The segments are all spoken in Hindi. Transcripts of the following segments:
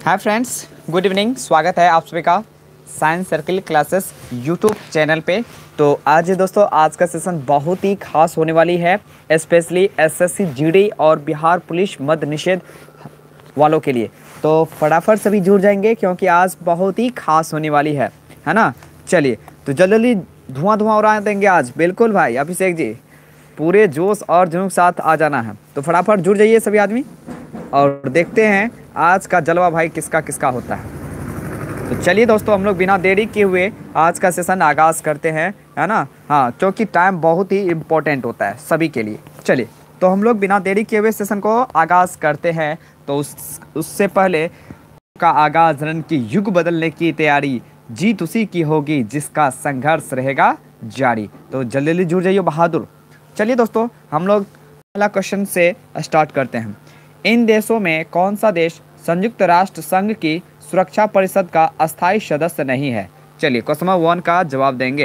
Hi friends, good evening. स्वागत है आप सभी का science circle classes YouTube channel पे। तो आज दोस्तों आज का सेशन बहुत ही खास होने वाली है, स्पेशली एसएससी जीडी और बिहार पुलिस मद्य निषेध वालों के लिए। तो फटाफट सभी जुड़ जाएंगे क्योंकि आज बहुत ही खास होने वाली है ना। चलिए तो जल्दी जल्दी धुआं धुआं उड़ा देंगे आज। बिल्कुल भाई अभिषेक जी, पूरे जोश और जुनून के साथ आ जाना है। तो फटाफट जुड़ जाइए सभी आदमी और देखते हैं आज का जलवा भाई किसका किसका होता है। तो चलिए दोस्तों, हम लोग बिना देरी किए हुए आज का सेशन आगाज़ करते हैं, है ना। हाँ, क्योंकि टाइम बहुत ही इम्पोर्टेंट होता है सभी के लिए। चलिए तो हम लोग बिना देरी किए हुए सेशन को आगाज़ करते हैं। तो उससे पहले का आगाज़ रन की युग बदलने की तैयारी, जीत उसी की होगी जिसका संघर्ष रहेगा जारी। तो जल्दी जल्दी जुड़ जाइए बहादुर। चलिए दोस्तों, हम लोग पहला क्वेश्चन से स्टार्ट करते हैं। इन देशों में कौन सा देश संयुक्त राष्ट्र संघ की सुरक्षा परिषद का अस्थायी सदस्य नहीं है? चलिए क्वेश्चन नंबर 1 का जवाब देंगे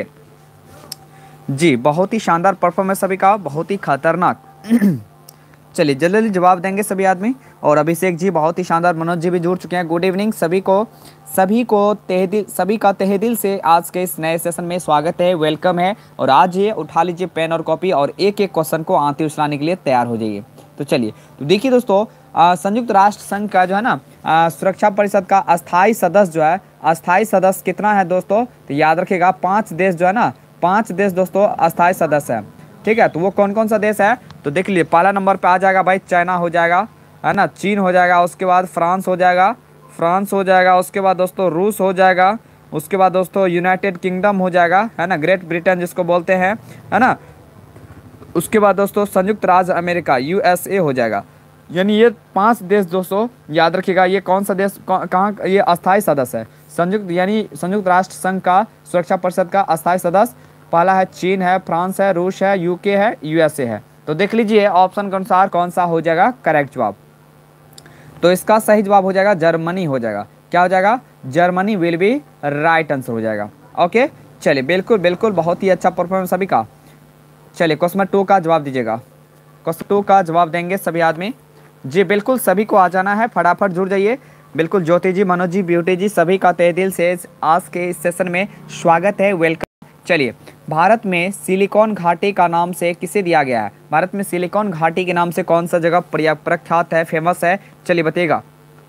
जी। बहुत ही शानदार परफॉर्मेंस सभी का, बहुत ही खतरनाक। चलिए जल्दी जल्दी जवाब देंगे सभी आदमी। और अभिषेक जी बहुत ही शानदार, मनोज जी भी जुड़ चुके हैं। गुड इवनिंग सभी को सभी का तहे दिल से आज के इस नए सेशन में स्वागत है, वेलकम है। और आज ये उठा लीजिए पेन और कॉपी और एक एक क्वेश्चन को आंती उछलाने के लिए तैयार हो जाइए। तो चलिए तो देखिए दोस्तों, संयुक्त राष्ट्र संघ का जो है ना सुरक्षा परिषद का अस्थायी सदस्य जो है, अस्थायी सदस्य कितना है दोस्तों? तो याद रखिएगा 5 देश जो है ना, 5 देश दोस्तों अस्थायी सदस्य है। ठीक है, तो वो कौन कौन सा देश है? तो देख लीजिए, पहला नंबर पे आ जाएगा भाई चाइना हो जाएगा, है ना। चीन हो जाएगा, उसके बाद फ्रांस हो जाएगा, उसके बाद दोस्तों रूस हो जाएगा, उसके बाद दोस्तों यूनाइटेड किंगडम हो जाएगा, है ना, ग्रेट ब्रिटेन जिसको बोलते हैं, है ना। उसके बाद दोस्तों संयुक्त राज्य अमेरिका यूएसए हो जाएगा। यानी ये 5 देश दोस्तों याद रखिएगा। ये कौन सा देश कहाँ ये अस्थायी सदस्य है? संयुक्त राष्ट्र संघ का सुरक्षा परिषद का अस्थायी सदस्य पहला है चीन है, फ्रांस है, रूस है, यूके है, यूएसए है। तो देख लीजिए ऑप्शन के अनुसार कौन सा हो जाएगा करेक्ट जवाब। तो इसका सही जवाब हो जाएगा जर्मनी हो जाएगा। क्या हो जाएगा? Germany will be right answer हो जाएगा। ओके चलिए, बिल्कुल बिल्कुल बहुत ही अच्छा परफॉर्मेंस सभी का। चलिए क्वेश्चन 2 का जवाब दीजिएगा। क्वेश्चन 2 का जवाब देंगे सभी आदमी जी। बिल्कुल सभी को आ जाना है, फटाफट जुड़ जाइए। बिल्कुल ज्योति जी, मनोज जी, ब्यूटी जी, सभी का तहे दिल से आज के इस सेशन में स्वागत है, वेलकम। चलिए, भारत में सिलिकॉन घाटी का नाम से किसे दिया गया है? भारत में सिलिकॉन घाटी के नाम से कौन सा जगह प्रख्यात है, फेमस है? चलिए बताइएगा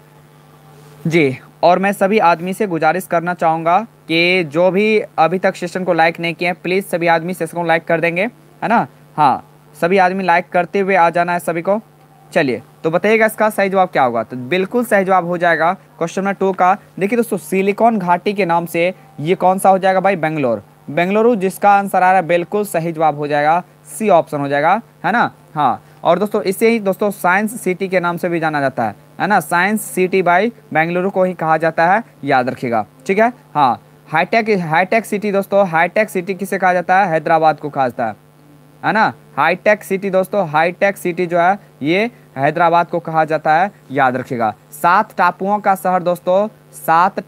जी। और मैं सभी आदमी से गुजारिश करना चाहूँगा कि जो भी अभी तक सेशन को लाइक नहीं किए हैं, प्लीज़ सभी आदमी सेशन को लाइक कर देंगे, है ना। हाँ, सभी आदमी लाइक करते हुए आ जाना है सभी को। चलिए तो बताइएगा इसका सही जवाब क्या होगा? तो बिल्कुल सही जवाब हो जाएगा क्वेश्चन नंबर 2 का। देखिए दोस्तों, सिलिकॉन घाटी के नाम से ये कौन सा हो जाएगा भाई? बेंगलुरु जिसका आंसर आ रहा है, बिल्कुल सही जवाब हो जाएगा सी ऑप्शन हो जाएगा, है ना। हाँ, और दोस्तों इसे ही दोस्तों साइंस सिटी के नाम से भी जाना जाता है ना। साइंस सिटी बाई बेंगलुरु को ही कहा जाता है, याद रखिएगा, ठीक है। हाँ, हाईटेक सिटी दोस्तों, हाईटेक सिटी किसे कहा जाता है? हैदराबाद को कहा जाता है ना। हाईटेक सिटी दोस्तों, हाईटेक सिटी जो है ये हैदराबाद को कहा जाता है, याद रखिएगा। 7 टापुओं का शहर दोस्तों, 7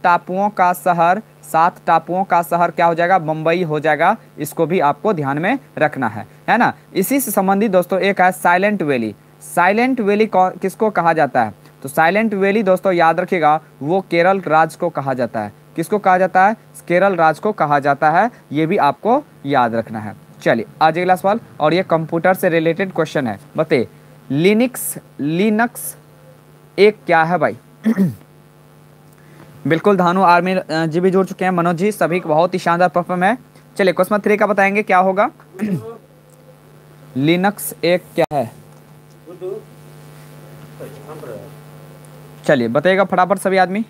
टापुओं का शहर क्या हो जाएगा? मुंबई हो जाएगा। इसको भी आपको ध्यान में रखना है ना। इसी से संबंधित दोस्तों एक है साइलेंट वैली। साइलेंट वैली किसको कहा जाता है? तो साइलेंट वैली दोस्तों याद रखिएगा, वो केरल राज्य को कहा जाता है। किसको कहा जाता है? केरल राज्य को कहा जाता है, ये भी आपको याद रखना है। चलिए आज अगला सवाल, और ये कंप्यूटर से रिलेटेड क्वेश्चन है। बताइए लिनक्स एक क्या है भाई? बिल्कुल धानु आर्मी जी भी जुड़ चुके हैं, मनोज जी, सभी बहुत ही शानदार परफॉर्म है। चलिए क्वेश्चन 3 का बताएंगे क्या होगा। लिनक्स एक क्या है? चलिए बताइएगा फटाफट सभी आदमी।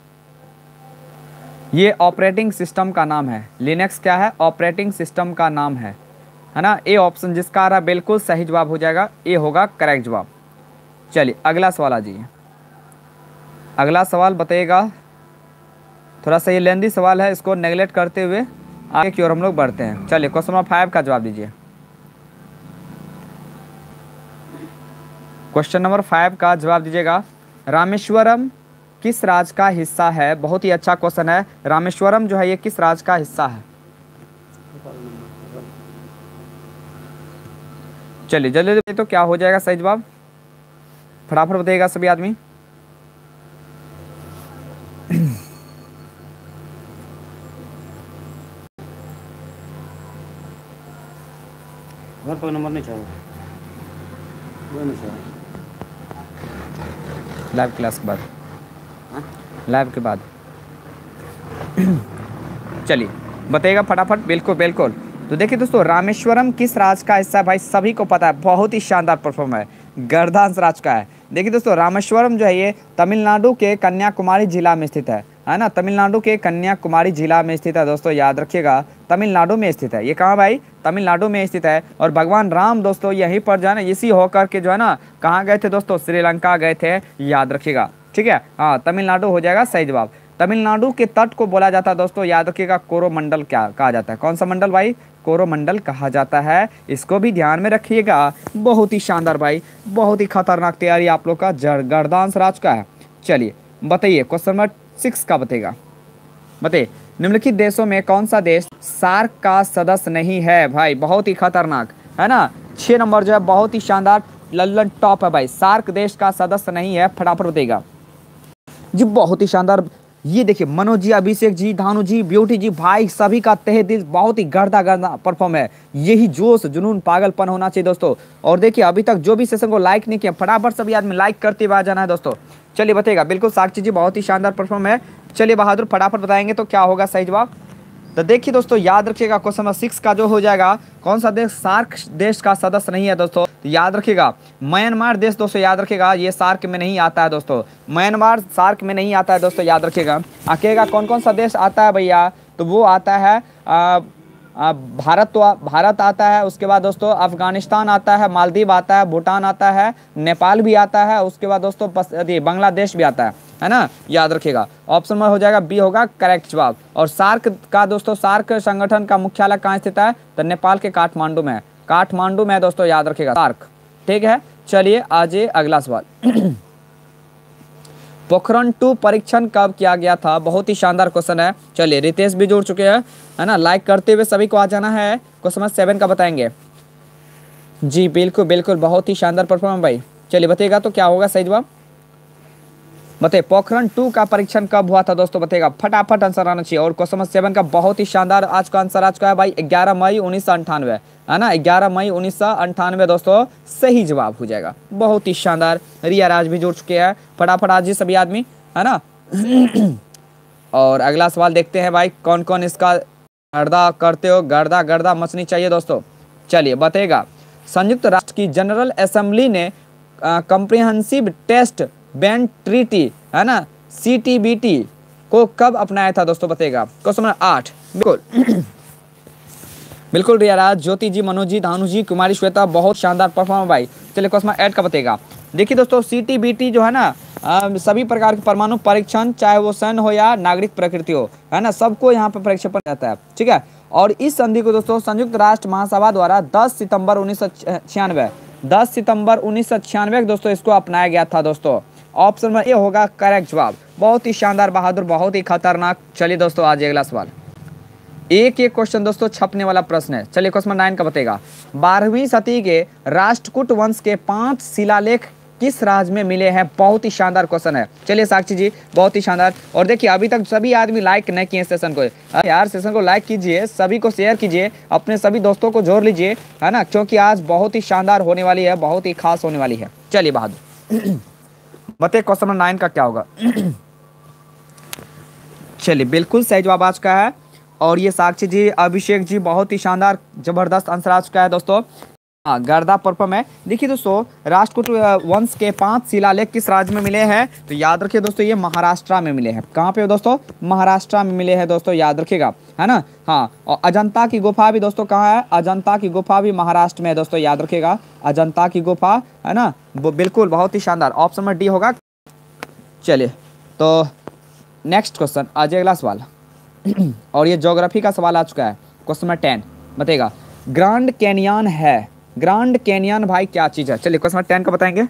ये ऑपरेटिंग सिस्टम का नाम है। लिनक्स क्या है? ऑपरेटिंग सिस्टम का नाम है ना। ए ऑप्शन जिसका आ रहा है बिल्कुल सही जवाब हो जाएगा, ए होगा करेक्ट जवाब। चलिए अगला सवाल आ जाइए। अगला सवाल बताइएगा, थोड़ा सा ये लेंदी सवाल है, इसको नेगलेक्ट करते हुए आगे की ओर हम लोग बढ़ते हैं। चलिए क्वेश्चन नंबर 5 का जवाब दीजिए। क्वेश्चन नंबर 5 का जवाब दीजिएगा। रामेश्वरम किस राज्य का हिस्सा है? बहुत ही अच्छा क्वेश्चन है। रामेश्वरम जो है ये किस राज्य का हिस्सा है? चलिए जल्दी तो क्या हो जाएगा सही जवाब? फटाफट बताइएगा सभी आदमी। घर पर नंबर नहीं चाहिए, वो नहीं चाहिए। लाइव क्लास के बाद, हाँ? लाइव के बाद चलिए बताइएगा फटाफट। बिल्कुल बिल्कुल। तो देखिए दोस्तों, रामेश्वरम किस राज्य का हिस्सा है भाई? सभी को पता है, बहुत ही शानदार परफॉर्म है, गर्दांस राज्य का है। देखिए दोस्तों, रामेश्वरम जो है ये तमिलनाडु के कन्याकुमारी जिला में स्थित है ना। तमिलनाडु के कन्याकुमारी जिला में स्थित है दोस्तों, याद रखिएगा, तमिलनाडु में स्थित है। ये कहाँ भाई? तमिलनाडु में स्थित है। और भगवान राम दोस्तों यहीं पर जो है ना, इसी होकर के जो है ना, कहाँ गए थे दोस्तों? श्रीलंका गए थे, याद रखिएगा, ठीक है। हाँ, तमिलनाडु हो जाएगा सही जवाब। तमिलनाडु के तट को बोला जाता है दोस्तों, याद रखिएगा, कोरोमंडल क्या कहा जाता है? कौन सा मंडल भाई? कोरोमंडल कहा जाता है। इसको भी ध्यान में रखिएगा। बहुत ही शानदार भाई, बहुत ही खतरनाक तैयारी आप लोग का गर्दांस राज का है। चलिए बताइए, क्वेश्चन नंबर 6 का बताइएगा। बताइए, निम्नलिखित देशों में कौन सा देश सार्क का सदस्य नहीं है? भाई बहुत ही खतरनाक है ना। 6 नंबर जो है बहुत ही शानदार, लल्लन टॉप है भाई। सार्क देश का सदस्य नहीं है, फटाफट बताइएगा जी। बहुत ही शानदार। ये देखिए, मनोज जी, अभिषेक जी, धानु जी, ब्यूटी जी, भाई सभी का तहे दिल, बहुत ही गर्दा गर्दा परफॉर्म है। यही जोश, जुनून, पागलपन होना चाहिए दोस्तों। और देखिए, अभी तक जो भी सेशन को लाइक नहीं किया, फटाफट सभी आदमी लाइक करते हुए आ जाना है दोस्तों। चलिए बताइएगा। बिल्कुल साक्षी जी, बहुत ही शानदार परफॉर्म है। चलिए बहादुर, फटाफट बताएंगे तो क्या होगा सही जवाब। तो देखिए दोस्तों, याद रखिएगा, क्वेश्चन नंबर 6 का जो हो जाएगा, कौन सा देश सार्क देश का सदस्य नहीं है दोस्तों? तो याद रखिएगा, म्यांमार देश दोस्तों, याद रखिएगा, ये सार्क में नहीं आता है दोस्तों। म्यांमार सार्क में नहीं आता है दोस्तों, याद रखिएगा। आखिएगा कौन कौन सा देश आता है भैया? तो वो आता है भारत, तो भारत आता है, उसके बाद दोस्तों अफगानिस्तान आता है, मालदीव आता है, भूटान आता है, नेपाल भी आता है, उसके बाद दोस्तों बांग्लादेश भी आता है ना, याद रखिएगा। ऑप्शन में हो जाएगा बी होगा करेक्ट जवाब। और सार्क का दोस्तों, सार्क संगठन का मुख्यालय कहाँ स्थित है? तो नेपाल के काठमांडू में है, काठमांडू में दोस्तों, याद रखिएगा सार्क, ठीक है। चलिए आज अगला सवाल। पोखरण 2 परीक्षण कब किया गया था? बहुत ही शानदार क्वेश्चन है। चलिए, रितेश भी जुड़ चुके हैं, है ना। लाइक करते हुए सभी को आ जाना है। क्वेश्चन नंबर 7 का बताएंगे जी। बिल्कुल बिल्कुल, बहुत ही शानदार परफॉर्मेंस भाई। चलिए बताइएगा तो क्या होगा सही जवाब। बताइए, पोखरण 2 का परीक्षण कब हुआ था दोस्तों? बताइएगा, फटाफट आंसर आना चाहिए। और क्वेश्चन नंबर 7 का बहुत ही शानदार आज का आंसर आज का है भाई, 11 मई 1998, है ना। 11 मई 1998 दोस्तों सही जवाब हो जाएगा। बहुत ही शानदार। रिया राज भी जुड़ चुके हैं, फटाफट आज ही सभी आदमी, है ना। और अगला सवाल देखते हैं भाई, कौन कौन इसका गर्दा करते हो? गर्दा गर्दा मचनी चाहिए दोस्तों। चलिए बताइएगा, संयुक्त राष्ट्र की जनरल असेंबली ने कॉम्प्रिहेंसिव टेस्ट बैंड ट्रीटी, है ना, CTBT को कब अपनाया था दोस्तों? बताइएगा। Question number 8। बिल्कुल बिल्कुल रिया राज, ज्योति जी, मनोज जी, धानु जी, कुमारी श्वेता, बहुत शानदार परफॉर्म भाई। चलिए क्वेश्चन नंबर 8 का बताइएगा। देखिए दोस्तों, CTBT जो है ना, सभी प्रकार के परमाणु परीक्षण, चाहे वो सैन्य हो या नागरिक प्रकृति हो, है ना, सबको यहाँ पर प्रक्षेपण रहता है, ठीक है। और इस संधि को दोस्तों संयुक्त राष्ट्र महासभा द्वारा 10 सितंबर 1996 दोस्तों इसको अपनाया गया था दोस्तों। ऑप्शन में ये होगा करेक्ट जवाब। बहुत ही शानदार, बहादुर, बहुत ही खतरनाक। चलिए दोस्तों आज अगला सवाल, एक एक क्वेश्चन दोस्तों छपने वाला प्रश्न है। चलिए क्वेश्चन नंबर 9 का बताएगा। 12वीं सदी के राष्ट्रकूट वंश के 5 शिलालेख किस राज्य में मिले हैं? बहुत ही शानदार क्वेश्चन है। चलिए साक्षी जी, बहुत ही शानदार। और देखिए, अभी तक सभी आदमी लाइक नहीं किए सेशन को, यार सेशन को लाइक कीजिए, सभी को शेयर कीजिए, अपने सभी दोस्तों को जोड़ लीजिए, है ना, क्योंकि आज बहुत ही शानदार होने वाली है, बहुत ही खास होने वाली है। चलिए बहादुर बताइए क्वेश्चन नंबर 9 का क्या होगा। चलिए बिल्कुल सही जवाब आज का है। और ये साक्षी जी, अभिषेक जी, बहुत ही शानदार जबरदस्त आंसर आज का है दोस्तों। हाँ, गर्दा परफॉर्म है। देखिए दोस्तों, राष्ट्रकूट वंश के 5 शिलालेख किस राज्य में मिले हैं? तो याद रखिए दोस्तों, ये महाराष्ट्र में मिले हैं। कहाँ पे दोस्तों? महाराष्ट्र में मिले हैं दोस्तों, याद रखिएगा, है ना। हाँ, और अजंता की गुफा भी दोस्तों कहाँ है? अजंता की गुफा भी महाराष्ट्र में है दोस्तों, याद रखिएगा, अजंता की गुफा, है ना। वो बिल्कुल बहुत ही शानदार। ऑप्शन नंबर डी होगा। चलिए तो नेक्स्ट क्वेश्चन, आज अगला सवाल। और ये ज्योग्राफी का सवाल आ चुका है। क्वेश्चन नंबर 10 बताइएगा, ग्रैंड कैनियन है, ग्रैंड कैनियन भाई क्या चीज है? चलिए क्वेश्चन नंबर 10 का बताएंगे।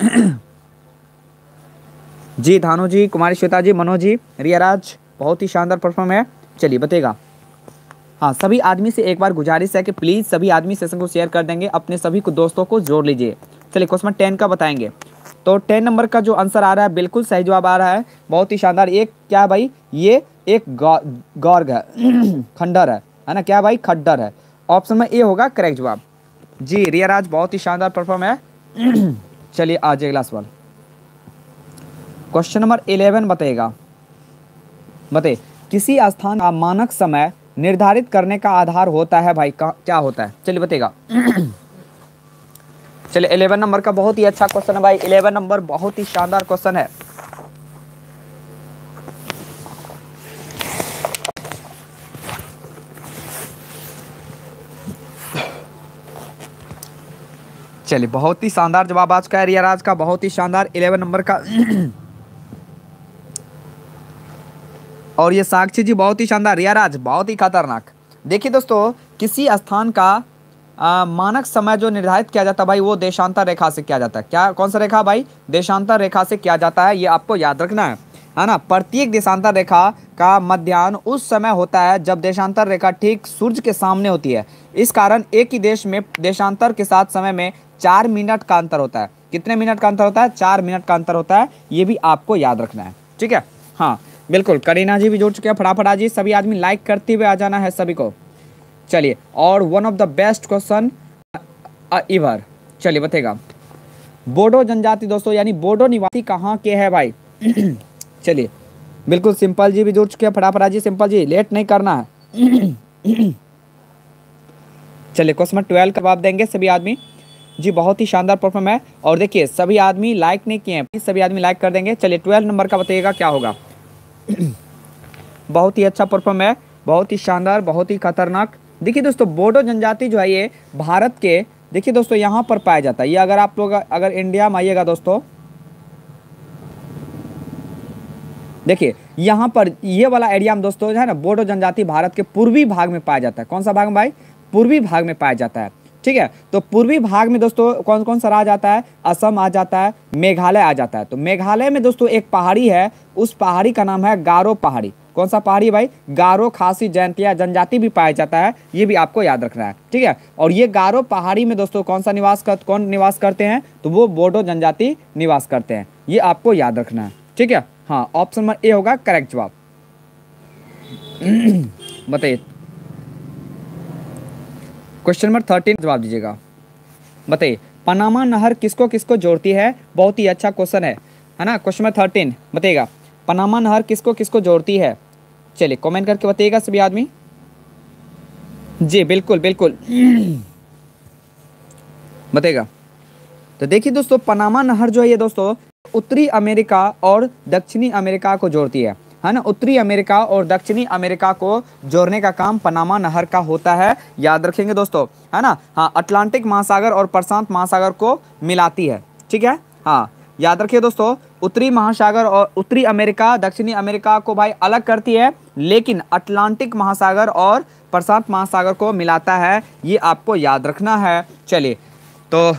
जी, धानु जी, कुमारी श्वेता जी, मनोज जी, रिया राज, बहुत ही शानदार परफॉर्म है। चलिए बताइएगा। हाँ, सभी आदमी से एक बार गुजारिश है कि प्लीज सभी आदमी सेशन को शेयर कर देंगे, अपने सभी को दोस्तों को जोड़ लीजिए। चलिए क्वेश्चन नंबर 10 का बताएंगे। तो 10 नंबर का जो आंसर आ रहा है बिल्कुल सही जवाब आ रहा है, बहुत ही शानदार। एक क्या है भाई? ये एक गॉर्ग है, खंडर है ना, क्या भाई? खड्डर है। ऑप्शन में ए होगा करेक्ट जवाब। जी रियाराज बहुत ही शानदार परफॉर्म है। चलिए आज अगला सवाल, क्वेश्चन नंबर 11 बताइएगा। बताइए किसी स्थान का मानक समय निर्धारित करने का आधार होता है भाई, क्या होता है? चलिए बताइएगा। चलिए 11 नंबर का बहुत ही अच्छा क्वेश्चन है भाई, 11 नंबर बहुत ही शानदार क्वेश्चन है। चलिए बहुत ही शानदार जवाब आज का है रियाराज का, बहुत ही शानदार 11 नंबर का। और ये साक्षी जी बहुत ही शानदार, रियाराज बहुत ही खतरनाक। देखिए दोस्तों किसी स्थान का मानक समय जो निर्धारित किया जाता है भाई वो देशांतर रेखा से किया जाता है। क्या कौन सा रेखा भाई? देशांतर रेखा से किया जाता है, ये आपको याद रखना है ना। प्रत्येक देशांतर रेखा का मध्याह्न उस समय होता है जब देशांतर रेखा ठीक सूर्य के सामने होती है। इस कारण एक ही देश में देशांतर के साथ समय में 4 मिनट का अंतर होता है। कितने मिनट का अंतर होता है? 4 मिनट का अंतर होता है, ये भी आपको याद रखना है, ठीक है। हाँ बिल्कुल, करीना जी भी जुड़ चुके हैं, फटाफट आ जी, सभी आदमी लाइक करते हुए आ जाना है सभी को। चलिए और one of the best question ever, चलिए बताएगा बोडो जनजाति दोस्तों यानी बोडो निवासी कहाँ के है भाई? चलिए बिल्कुल, सिंपल जी भी जुड़ चुके हैं, फटाफट आ जी सिंपल जी, लेट नहीं करना है। चलिए क्वेश्चन 12 का जवाब देंगे सभी आदमी जी, बहुत ही शानदार परफॉर्म है। और देखिए सभी आदमी लाइक नहीं किए हैं, प्लीज सभी आदमी लाइक कर देंगे। चलिए 12 नंबर का बताइएगा क्या होगा। बहुत ही अच्छा परफॉर्म है, बहुत ही शानदार, बहुत ही खतरनाक। देखिए दोस्तों बोडो जनजाति जो है ये भारत के, देखिए दोस्तों यहाँ पर पाया जाता है। ये अगर आप लोग अगर इंडिया में आइएगा दोस्तों, देखिए यहाँ पर ये वाला एरिया में दोस्तों जो है ना बोडो जनजाति भारत के पूर्वी भाग में पाया जाता है। कौन सा भाग में भाई? पूर्वी भाग में पाया जाता है, ठीक है। तो पूर्वी भाग में दोस्तों कौन कौन सा राज्य आता है? असम आ जाता है, मेघालय आ जाता है। तो मेघालय में दोस्तों एक पहाड़ी है, उस पहाड़ी का नाम है गारो पहाड़ी। कौन सा पहाड़ी है भाई? गारो, खासी, जयंतिया जनजाति भी पाया जाता है, ये भी आपको याद रखना है, ठीक है। और ये गारो पहाड़ी में दोस्तों कौन निवास करते हैं? तो वो बोडो जनजाति निवास करते हैं, ये आपको याद रखना है, ठीक है। हाँ ऑप्शन नंबर ए होगा करेक्ट जवाब। बताइए क्वेश्चन नंबर 13 जवाब दीजिएगा। बताइए पनामा नहर किसको किसको जोड़ती है? बहुत ही अच्छा क्वेश्चन है ना। क्वेश्चन नंबर 13 बताइएगा पनामा नहर किसको किसको जोड़ती है? चलिए कमेंट करके बताइएगा सभी आदमी जी, बिल्कुल बिल्कुल बताइएगा। तो देखिए दोस्तों पनामा नहर जो है ये दोस्तों उत्तरी अमेरिका और दक्षिणी अमेरिका को जोड़ती है ना। उत्तरी अमेरिका और दक्षिणी अमेरिका को जोड़ने का काम पनामा नहर का होता है, याद रखेंगे दोस्तों, है ना। हाँ अटलांटिक महासागर और प्रशांत महासागर को मिलाती है, ठीक है। हाँ याद रखिए दोस्तों, उत्तरी महासागर और उत्तरी अमेरिका दक्षिणी अमेरिका को भाई अलग करती है, लेकिन अटलांटिक महासागर और प्रशांत महासागर को मिलाता है, ये आपको याद रखना है। चलिए तो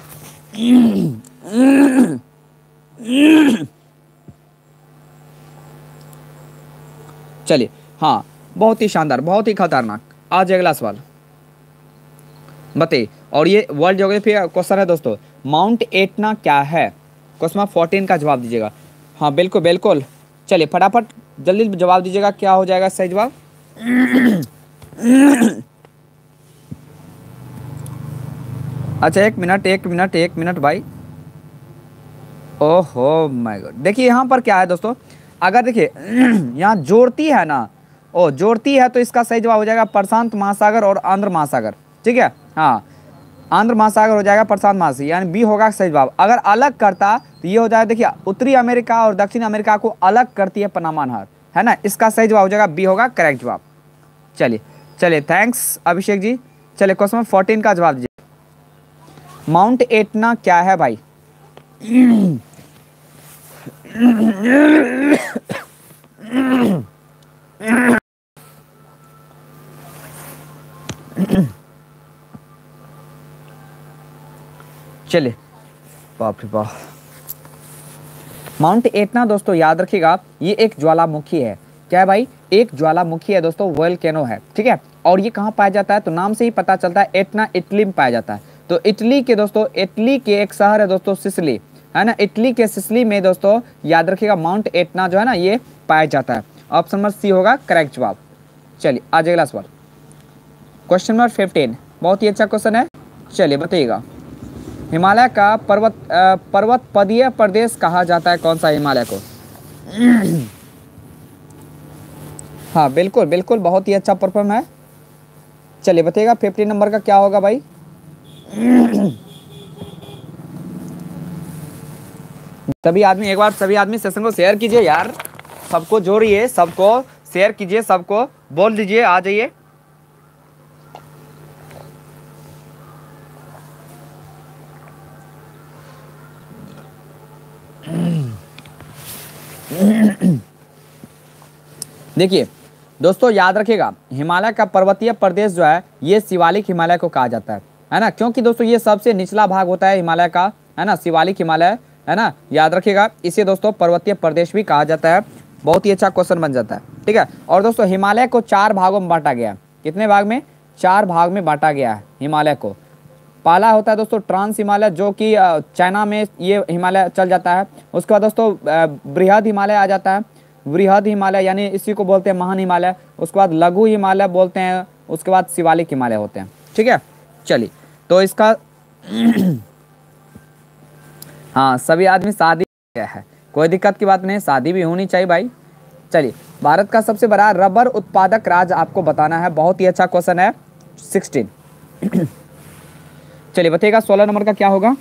चलिए हाँ बहुत ही शानदार, बहुत ही खतरनाक। आज अगला सवाल बताइए, और ये वर्ल्ड ज्योग्राफी का क्वेश्चन है दोस्तों। माउंट एटना क्या है? क्वेश्चन 14 का जवाब दीजिएगा। हाँ बिल्कुल बिल्कुल, चलिए फटाफट जल्दी जवाब दीजिएगा, क्या हो जाएगा सही जवाब? अच्छा एक मिनट भाई, ओहो माय गॉड। देखिए यहाँ पर क्या है दोस्तों, अगर देखिए यहाँ जोड़ती है ना, ओ जोड़ती है तो इसका सही जवाब हो जाएगा प्रशांत महासागर और आंध्र महासागर, ठीक है। हाँ आंध्र महासागर हो जाएगा प्रशांत महासागर, यानी बी होगा सही जवाब। अगर अलग करता तो ये हो जाएगा, देखिए उत्तरी अमेरिका और दक्षिण अमेरिका को अलग करती है पनामा नहर, है ना। इसका सही जवाब हो जाएगा बी होगा करेक्ट जवाब। चलिए थैंक्स अभिषेक जी। चलिए क्वेश्चन 14 का जवाब दीजिए। माउंट एटना क्या है भाई? चलिए बाप रे बाप, माउंट एटना दोस्तों याद रखिएगा ये एक ज्वालामुखी है। क्या है भाई? एक ज्वालामुखी है दोस्तों, वोल्केनो है, ठीक है। और ये कहाँ पाया जाता है? तो नाम से ही पता चलता है, एटना इटली में पाया जाता है। तो इटली के दोस्तों, इटली के एक शहर है दोस्तों सिसिली, है ना। इटली के सिसिली में दोस्तों याद रखिएगा माउंट एटना जो है ना ये पाया जाता है। ऑप्शन नंबर सी होगा करेक्ट जवाब। चलिए आज अगला सवाल, क्वेश्चन नंबर 15, बहुत ही अच्छा क्वेश्चन है। चलिए बताइएगा। हिमालय का पर्वत पदीय प्रदेश कहा जाता है कौन सा हिमालय को? हाँ बिल्कुल बिल्कुल, बहुत ही अच्छा परफॉर्म है। चलिए बताइएगा 50 नंबर का क्या होगा भाई? सभी आदमी एक बार सभी आदमी सेशन को शेयर कीजिए यार, सबको जोड़िए, सबको शेयर कीजिए, सबको बोल दीजिए आ जाइए। देखिए दोस्तों याद रखिएगा, हिमालय का पर्वतीय प्रदेश जो है ये शिवालिक हिमालय को कहा जाता है ना, क्योंकि दोस्तों ये सबसे निचला भाग होता है हिमालय का, है ना, शिवालिक हिमालय, है ना, याद रखिएगा। इसे दोस्तों पर्वतीय प्रदेश भी कहा जाता है। बहुत ही अच्छा क्वेश्चन बन जाता है, ठीक है। और दोस्तों हिमालय को 4 भागों में बांटा गया है। कितने भाग में? 4 भाग में बांटा गया है हिमालय को। पहला होता है दोस्तों ट्रांस हिमालय, जो कि चाइना में ये हिमालय चल जाता है। उसके बाद दोस्तों बृहद हिमालय आ जाता है, वृहद हिमालय यानी इसी को बोलते हैं महान हिमालय। उसके बाद लघु हिमालय बोलते हैं, उसके बाद शिवालिक हिमालय होते हैं, ठीक है। चलिए तो इसका हाँ सभी आदमी शादी है, कोई दिक्कत की बात नहीं, शादी भी होनी चाहिए भाई। चलिए भारत का सबसे बड़ा रबर उत्पादक राज्य आपको बताना है। बहुत ही अच्छा क्वेश्चन है 16। चलिए बताइएगा 16 नंबर का क्या होगा?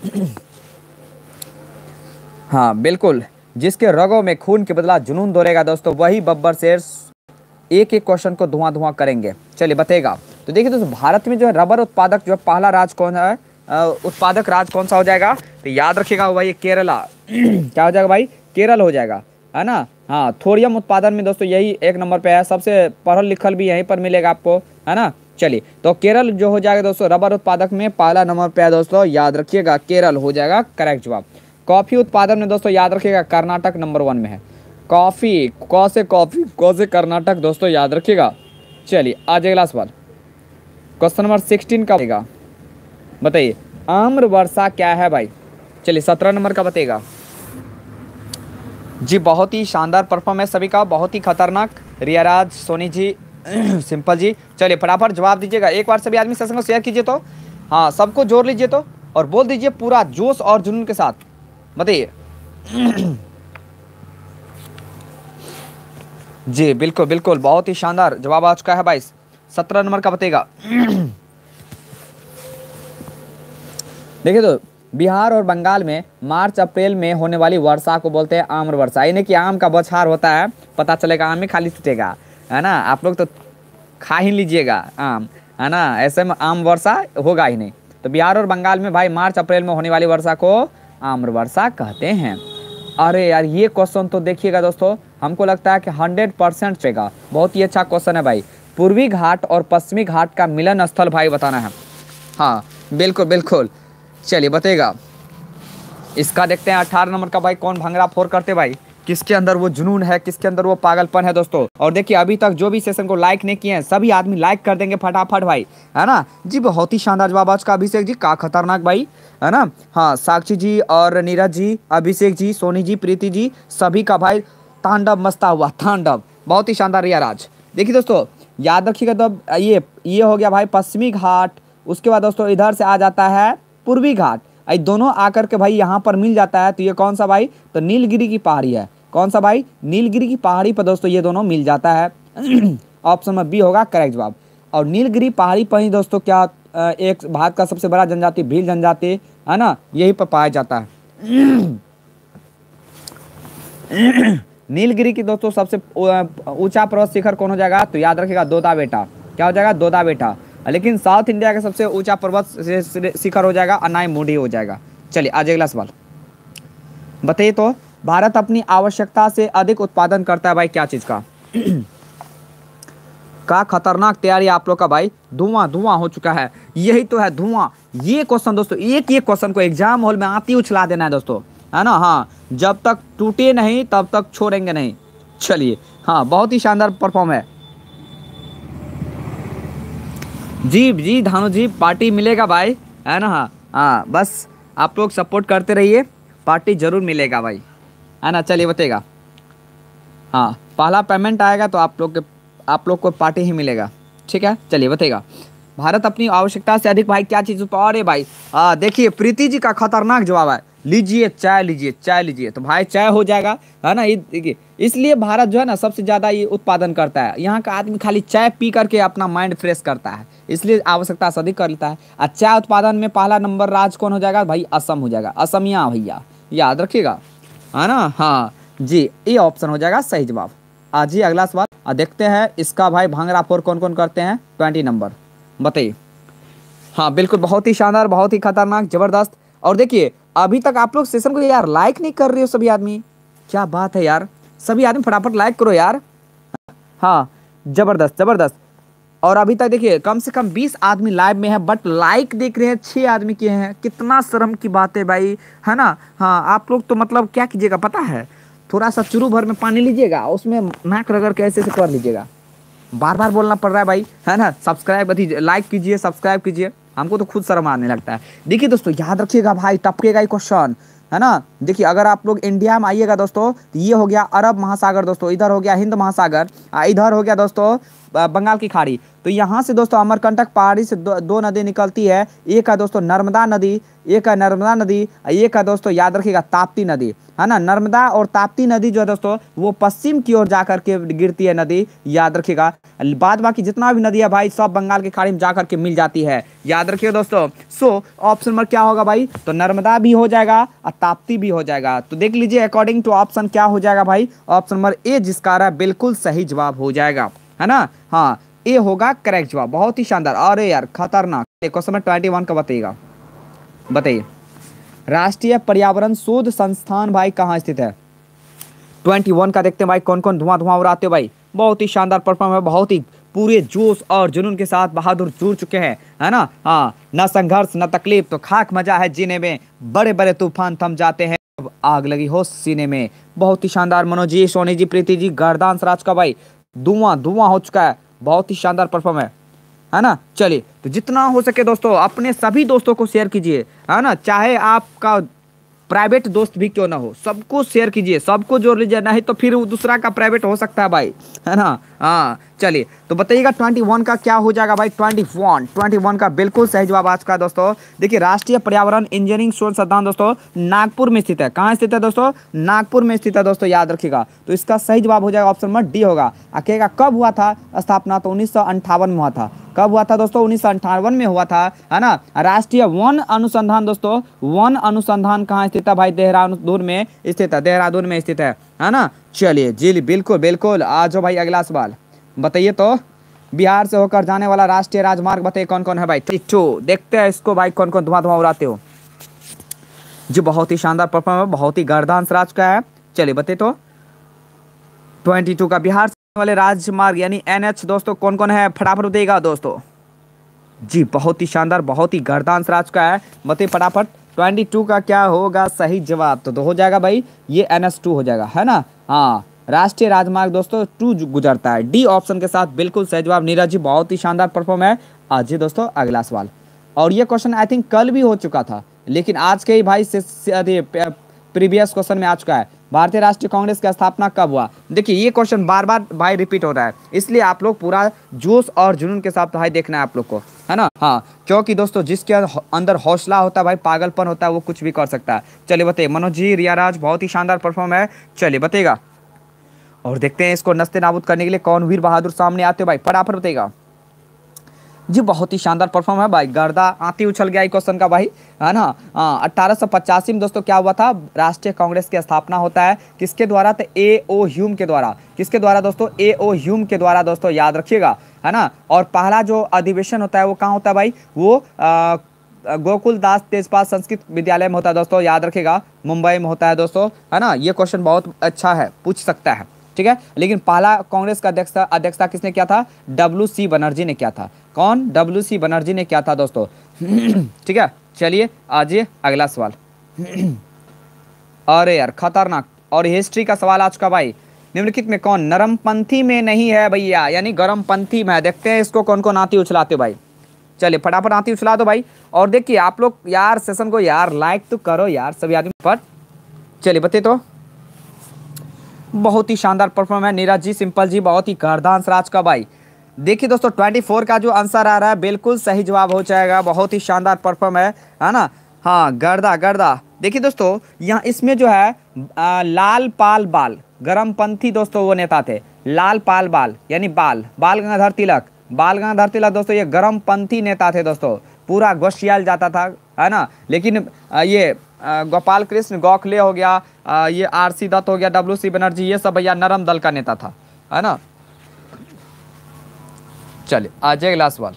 हाँ बिल्कुल, जिसके रगों में खून के बदला जुनून दौड़ेगा दोस्तों, वही बब्बर शेर एक एक क्वेश्चन को धुआं धुआं करेंगे। चलिए बताइएगा। तो देखिए दोस्तों भारत में जो है रबर उत्पादक जो है पहला राज्य कौन है, उत्पादक राज्य कौन सा हो जाएगा? तो याद रखिएगा भाई केरला। क्या हो जाएगा भाई? केरल हो जाएगा, है ना। हाँ थोरियम उत्पादन में दोस्तों यही 1 नंबर पे है, सबसे पढ़ल लिखल भी यहीं पर मिलेगा आपको, है ना। चलिए तो केरल जो हो जाएगा दोस्तों रबर उत्पादक में पहला नंबर पे है दोस्तों, याद रखिएगा केरल हो जाएगा करेक्ट जवाब। कॉफी उत्पादन में दोस्तों याद रखिएगा कर्नाटक नंबर 1 में है। कॉफी कौ से कर्नाटक दोस्तों याद रखिएगा। चलिए आज अगला सवाल क्वेश्चन नंबर 16 का बतेगा, बताइए आम्र वर्षा क्या है भाई? चलिए 17 नंबर का बताइएगा जी। बहुत ही शानदार परफॉर्मेंस सभी का, बहुत ही खतरनाक। रियाराज, सोनी जी, सिंपल जी, चलिए फटाफट जवाब दीजिएगा। एक बार सभी आदमी सेशन को शेयर कीजिए तो, हाँ सबको जोड़ लीजिए तो, और बोल दीजिए पूरा जोश और जुनून के साथ, बताइए। जी बिल्कुल बिल्कुल, बहुत ही शानदार जवाब आ चुका है भाई। 17 नंबर का बताइएगा। देखिए तो बिहार और बंगाल में मार्च अप्रैल में होने वाली वर्षा को बोलते हैं आम्र वर्षा, यानी कि आम का बौछार होता है, पता चलेगा आम में खाली टूटेगा, है ना। आप लोग तो खा ही लीजिएगा आम, है ना, ऐसे में आम वर्षा होगा ही नहीं। तो बिहार और बंगाल में भाई मार्च अप्रैल में होने वाली वर्षा को आम्र वर्षा कहते हैं। अरे यार ये क्वेश्चन तो देखिएगा दोस्तों, हमको लगता है कि 100% रहेगा। बहुत ही अच्छा क्वेश्चन है भाई। पूर्वी घाट और पश्चिमी घाट का मिलन स्थल भाई बताना है। हाँ बिल्कुल बिल्कुल, चलिए बताइएगा। इसका देखते हैं 18 नंबर का भाई कौन भंगड़ा फोड़ करते भाई, किसके अंदर वो जुनून है, किसके अंदर वो पागलपन है दोस्तों। और देखिए अभी तक जो भी सेशन को लाइक नहीं किए हैं सभी आदमी लाइक कर देंगे फटाफट भाई, है ना जी। बहुत ही शानदार जवाब आज का अभिषेक जी, का खतरनाक भाई, है ना। हाँ साक्षी जी और नीरज जी, अभिषेक जी, सोनी जी, प्रीति जी, सभी का भाई तांडव मस्ता हुआ, तांडव। बहुत ही शानदार रियाराज। देखिए दोस्तों याद रखिएगा, तो ये हो गया भाई पश्चिमी घाट। उसके बाद दोस्तों इधर से आ जाता है पूर्वी घाट, ये दोनों आकर के भाई यहाँ पर मिल जाता है। तो ये कौन सा भाई? तो नीलगिरी की पहाड़ी है। कौन सा भाई? नीलगिरी की पहाड़ी पर दोस्तों ये दोनों मिल जाता है। ऑप्शन में बी होगा करेक्ट जवाब। और नीलगिरी पहाड़ी पर ही दोस्तों क्या एक भारत का सबसे बड़ा जनजाति भील जनजाति, है ना, यही पर पाया जाता है। नीलगिरी की दोस्तों सबसे ऊंचा पर्वत शिखर कौन हो जाएगा? तो याद रखिएगा दोदा बेटा। क्या हो जाएगा? दोदा बेटा। लेकिन साउथ इंडिया का सबसे ऊंचा पर्वत शिखर हो जाएगा अनाई मुडी हो जाएगा। चलिए आज अगला सवाल बताइए। तो भारत अपनी आवश्यकता से अधिक उत्पादन करता है भाई क्या चीज का? का खतरनाक तैयारी आप लोग का भाई, धुआं धुआं हो चुका है, यही तो है धुआं। ये क्वेश्चन दोस्तों एक क्वेश्चन को एग्जाम हॉल में आती उछला देना है दोस्तों, है ना। हाँ जब तक टूटे नहीं तब तक छोड़ेंगे नहीं। चलिए हाँ बहुत ही शानदार परफॉर्म है जी धानु जी, पार्टी मिलेगा भाई, है ना। हाँ बस आप लोग सपोर्ट करते रहिए, पार्टी जरूर मिलेगा भाई, है ना। चलिए बताइएगा। हाँ पहला पेमेंट आएगा तो आप लोग को पार्टी ही मिलेगा, ठीक है। चलिए बताइएगा भारत अपनी आवश्यकता से अधिक भाई क्या चीज अरे भाई देखिए प्रीति जी का खतरनाक जवाब है, लीजिए चाय, लीजिए चाय, लीजिए। तो भाई चाय हो जाएगा, है ना। ये देखिए इसलिए भारत जो है ना सबसे ज्यादा ये उत्पादन करता है। यहाँ का आदमी खाली चाय पी करके अपना माइंड फ्रेश करता है, इसलिए आवश्यकता से अधिक कर लेता है। और चाय उत्पादन में पहला नंबर राज्य कौन हो जाएगा भाई? असम हो जाएगा, असमिया भैया, याद रखिएगा, है ना। हाँ जी, ये ऑप्शन हो जाएगा सही जवाब। आज ही अगला सवाल देखते हैं इसका भाई भांगड़ा फोर कौन कौन करते हैं 20 नंबर, बताइए। हाँ बिल्कुल, बहुत ही शानदार, बहुत ही खतरनाक, जबरदस्त। और देखिए अभी तक आप लोग सेशन को यार लाइक नहीं कर रहे हो सभी आदमी, क्या बात है यार, सभी आदमी फटाफट लाइक करो यार। हाँ जबरदस्त जबरदस्त। और अभी तक देखिए कम से कम 20 आदमी लाइव में है, बट लाइक देख रहे हैं 6 आदमी किए हैं, कितना शर्म की बात है भाई, है ना। हाँ आप लोग तो मतलब क्या कीजिएगा पता है, थोड़ा सा चुरू भर में पानी लीजिएगा, उसमें नाक रगड़ के ऐसे कर लीजिएगा। बार बार बोलना पड़ रहा है भाई, है ना। सब्सक्राइब लाइक कीजिए, सब्सक्राइब कीजिए, हमको तो खुद शर्म आने लगता है। देखिए दोस्तों याद रखिएगा भाई, टपकेगा ही क्वेश्चन, है ना। देखिए अगर आप लोग इंडिया में आइएगा दोस्तों, तो ये हो गया अरब महासागर दोस्तों, इधर हो गया हिंद महासागर, इधर हो गया दोस्तों बंगाल की खाड़ी। तो यहाँ से दोस्तों अमरकंटक पहाड़ी से दो नदी निकलती है, एक है दोस्तों नर्मदा नदी, एक है नर्मदा नदी, एक है दोस्तों याद रखिएगा ताप्ती नदी, है ना। नर्मदा और ताप्ती नदी जो है दोस्तों वो पश्चिम की ओर जाकर के गिरती है नदी, याद रखिएगा। बाद बाकी जितना भी नदी है भाई सब बंगाल की खाड़ी में जाकर के मिल जाती है, याद रखिए दोस्तों। सो ऑप्शन नंबर क्या होगा भाई? तो नर्मदा भी हो जाएगा और ताप्ती भी हो जाएगा। तो देख लीजिए अकॉर्डिंग टू ऑप्शन क्या हो जाएगा भाई? ऑप्शन नंबर ए जिसका रहा बिल्कुल सही जवाब हो जाएगा, है ना। हाँ ए होगा करेक्ट जवाब, बहुत ही शानदार। अरे यार खतरनाक। क्वेश्चन नंबर 21 का बताइएगा, बताइए। राष्ट्रीय पर्यावरण शोध संस्थान भाई कहाँ स्थित है? 21 का देखते हैं भाई कौन कौन धुआं धुआं उड़ाते हो भाई। बहुत ही शानदार परफॉर्म है, बहुत ही पूरे जोश और जुनून के साथ बहादुर जुड़ चुके हैं, है ना। हाँ न संघर्ष न तकलीफ तो खाक मजा है जीने में, बड़े बड़े तूफान थम जाते हैं अब आग लगी हो सीने में। बहुत ही शानदार मनोज जी, सोनी जी, प्रीति जी, गर्दान राज का भाई धुआं धुआं हो चुका है, बहुत ही शानदार परफॉर्म है ना। चलिए तो जितना हो सके दोस्तों अपने सभी दोस्तों को शेयर कीजिए, है ना। चाहे आपका प्राइवेट दोस्त भी क्यों ना हो, सबको शेयर कीजिए, सबको जोड़ लीजिए, नहीं तो फिर दूसरा का प्राइवेट हो सकता है भाई, है ना। हाँ चलिए तो बताइएगा 21 का क्या हो जाएगा भाई? 21 का बिल्कुल सही जवाब आज का दोस्तों। देखिए राष्ट्रीय पर्यावरण इंजीनियरिंग शोध संस्थान दोस्तों नागपुर में स्थित है। कहाँ स्थित है दोस्तों? नागपुर में स्थित है दोस्तों, याद रखिएगा। तो इसका सही जवाब हो जाएगा ऑप्शन नंबर डी होगा। अकेगा कब हुआ था स्थापना? तो 1958 में हुआ था। कब हुआ था दोस्तों? 1958 में हुआ था, है ना। राष्ट्रीय वन अनुसंधान दोस्तों, वन अनुसंधान कहाँ स्थित है भाई? देहरादून में स्थित है, देहरादून में स्थित है ना। चलिए जी बिल्कुल बिल्कुल, आ जाओ भाई अगला सवाल बताइए। तो बिहार से होकर जाने वाला राष्ट्रीय राजमार्ग बताइए कौन कौन है भाई? 32 देखते हैं इसको भाई कौन कौन धुआं धुआं उड़ाते हो जी। बहुत ही शानदार परफॉर्म है, बहुत ही गर्दान राज का है। चलिए बताइए तो 22 का बिहार से वाले राजमार्ग यानी NH दोस्तों कौन कौन है? फटाफट बताइएगा दोस्तों जी। बहुत ही शानदार, बहुत ही गर्दान राज का है, बताइए फटाफट 22 का क्या होगा सही जवाब? तो हो जाएगा भाई ये NH2 हो जाएगा, है ना। हाँ राष्ट्रीय राजमार्ग दोस्तों 2 गुजरता है, डी ऑप्शन के साथ बिल्कुल सही जवाब। नीरज जी बहुत ही शानदार परफॉर्म है। आज जी दोस्तों अगला सवाल, और ये क्वेश्चन आई थिंक कल भी हो चुका था, लेकिन आज के ही भाई प्रीवियस क्वेश्चन में आ चुका है। भारतीय राष्ट्रीय कांग्रेस की स्थापना कब हुआ? देखिए ये क्वेश्चन बार बार भाई रिपीट हो रहा है, इसलिए आप लोग पूरा जोश और जुनून के साथ भाई देखना है आप लोग को, है ना। हाँ क्योंकि दोस्तों जिसके अंदर हौसला होता है भाई, पागलपन होता है, वो कुछ भी कर सकता है। चलिए बताइए मनोज जी, रियाराज बहुत ही शानदार परफॉर्म है। चलिए बताइएगा और देखते हैं इसको नस्ते नाबूद करने के लिए कौन वीर बहादुर सामने आते हो भाई, फटाफट बताइएगा जी। बहुत ही शानदार परफॉर्म है भाई, गर्दा आती उछल गया क्वेश्चन का भाई, है ना। 1885 में दोस्तों क्या हुआ था? राष्ट्रीय कांग्रेस की स्थापना होता है, किसके द्वारा? तो A.O. ह्यूम के द्वारा। किसके द्वारा दोस्तों? A.O. ह्यूम के द्वारा दोस्तों, याद रखिएगा, है ना। और पहला जो अधिवेशन होता है वो कहाँ होता है भाई? वो गोकुल दास तेजपाल संस्कृत विद्यालय में होता है दोस्तों, याद रखिएगा, मुंबई में होता है दोस्तों, है ना। ये क्वेश्चन बहुत अच्छा है, पूछ सकता है, ठीक है। लेकिन पहला कांग्रेस का अध्यक्षता किसने किया था? WC बनर्जी ने किया था। कौन? WC बनर्जी ने किया था दोस्तों, ठीक है। चलिए आइए अगला सवाल। अरे यार खतरनाक, और हिस्ट्री का सवाल आज का भाई। निम्नलिखित में कौन नरमपंथी में नहीं है भैया, यानी गर्मपंथी में है? देखते हैं इसको कौन कौन आती उछलाते भाई। चलिए फटाफट आती उछला दो भाई। और देखिए आप लोग यार सेशन को यार लाइक तो करो यार सभी आदमी पर। चलिए बताइए तो बहुत ही शानदार परफॉर्म है नीरज जी, सिंपल जी, बहुत ही गर्दान राज का भाई। देखिए दोस्तों 24 का जो आंसर आ रहा है बिल्कुल सही जवाब हो जाएगा। बहुत ही शानदार परफॉर्म है ना। हाँ, गर्दा गर्दा। देखिए दोस्तों यहाँ इसमें जो है लाल पाल बाल गरमपंथी दोस्तों वो नेता थे। लाल पाल बाल यानी बाल गंगाधर तिलक। बाल गंगाधर तिलक दोस्तों ये गरमपंथी नेता थे दोस्तों। पूरा गोशियाल जाता था, है ना। लेकिन ये गोपाल कृष्ण गोखले हो गया, ये आरसी दत्त हो गया, WC बनर्जी, ये सब भैया नरम दल का नेता था, है ना। चलिए आ जाए अगला सवाल